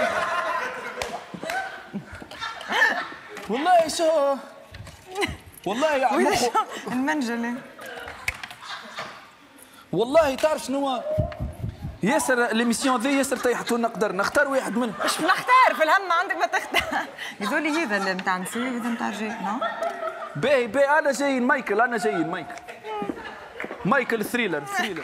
والله شو والله يا مخو المنجله. والله تعرف شنو ياسر ليميسيون ذي ياسر طيحت لنا قدر نختار واحد منهم. مش نختار في الهم عندك ما تختار. يقول لي هذا اللي نتاع نسي هذا نتاع رجال نو. باهي انا جاي مايكل ثريلر.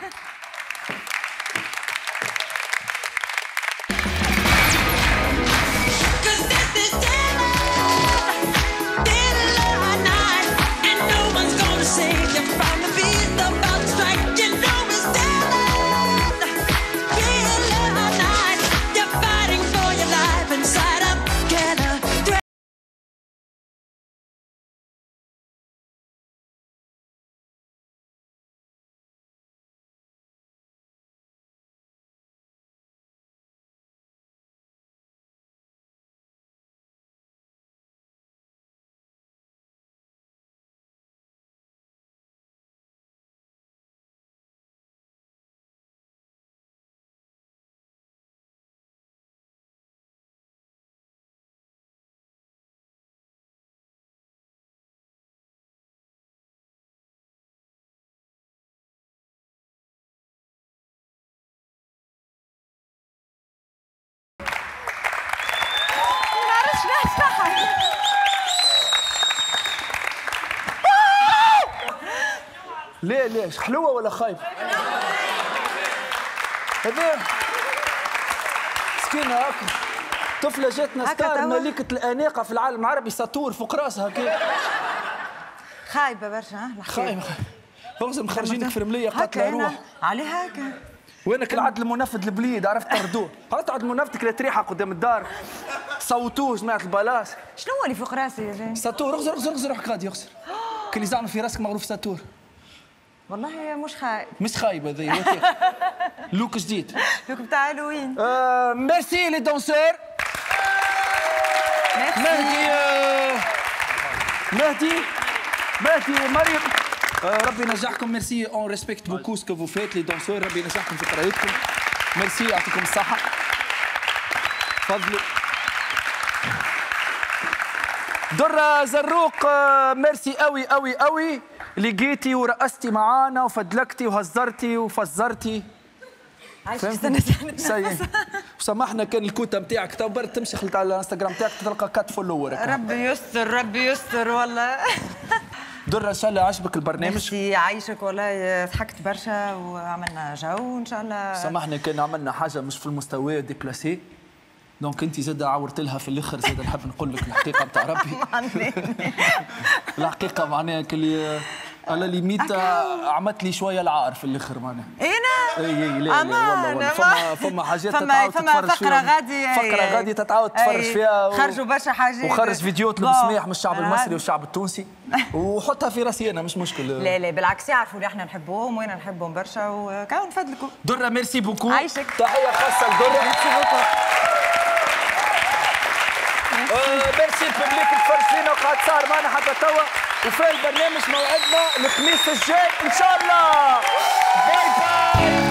ليش حلوه ولا خايبه؟ هذا مسكينه هكا طفله جاتنا ستار ملكه الاناقه في العالم العربي ساتور فوق راسها كي خايبه برشا. خايبه لازم مخرجينك في رمليه قاتله روح عليه هكا. وينك العدل المنفذ البليد عرفت طردوه. عرفت عدل المنفذ كلا تريحه قدام الدار صوتوه جماعه البلاص. شنو هو اللي فوق راسي يا جاي؟ ساتور اغزر روحك غادي اغزر. كل اللي زعم في راسك مغروف ساتور. والله مش خايب. مش خايبه ذي لوك جديد. لوك بتاع هالوين. ميرسي لي دونسور. مهدي مريم. ربي ينجحكم. ميرسي اون ريسبكت بوكو سكو فو فيت لي دونسور. ربي ينجحكم في قرايتكم. ميرسي يعطيكم الصحة. تفضلوا. درة زروق ميرسي قوي قوي قوي اللي جيتي ورقصتي معانا وفدلكتي وهزرتي وفزرتي. استنى وسامحنا كان الكوتا نتاعك تو برد تمشي خلت على الانستغرام نتاعك تلقى كات فولور. ربي يستر ربي يستر والله. درة ان شاء الله عجبك البرنامج. ميرسي يعيشك والله ضحكت برشا وعملنا جو ان شاء الله. سامحنا كان عملنا حاجه مش في المستوى ديبلاسي دونك انت زاد عورت لها في الاخر زاد نحب نقول لك الحقيقه نتاع ربي. الحقيقه معناها كلي على ليميت عملت لي شويه العار في الاخر معناها. انا؟ اي لا والله فما حاجات تتعاود تتفرج فيها. فقره غادي تتعاود تتفرج فيها. خرجوا برشا حاجات. وخرج فيديوهات بسماح من الشعب المصري والشعب التونسي وحطها في راسي انا مش مشكل. لا بالعكس يعرفوا اللي احنا نحبوهم وانا نحبهم برشا وكاو نفدلكم. درة ميرسي بوكو. عايشك. تحيه خاصه لدرة. ميرسي بوكو. ميرسي الببليك تفرج فينا وقاعد صار معنا حتى توا وفي البرنامج موعدنا الخميس الجاي ان شاء الله. باي باي.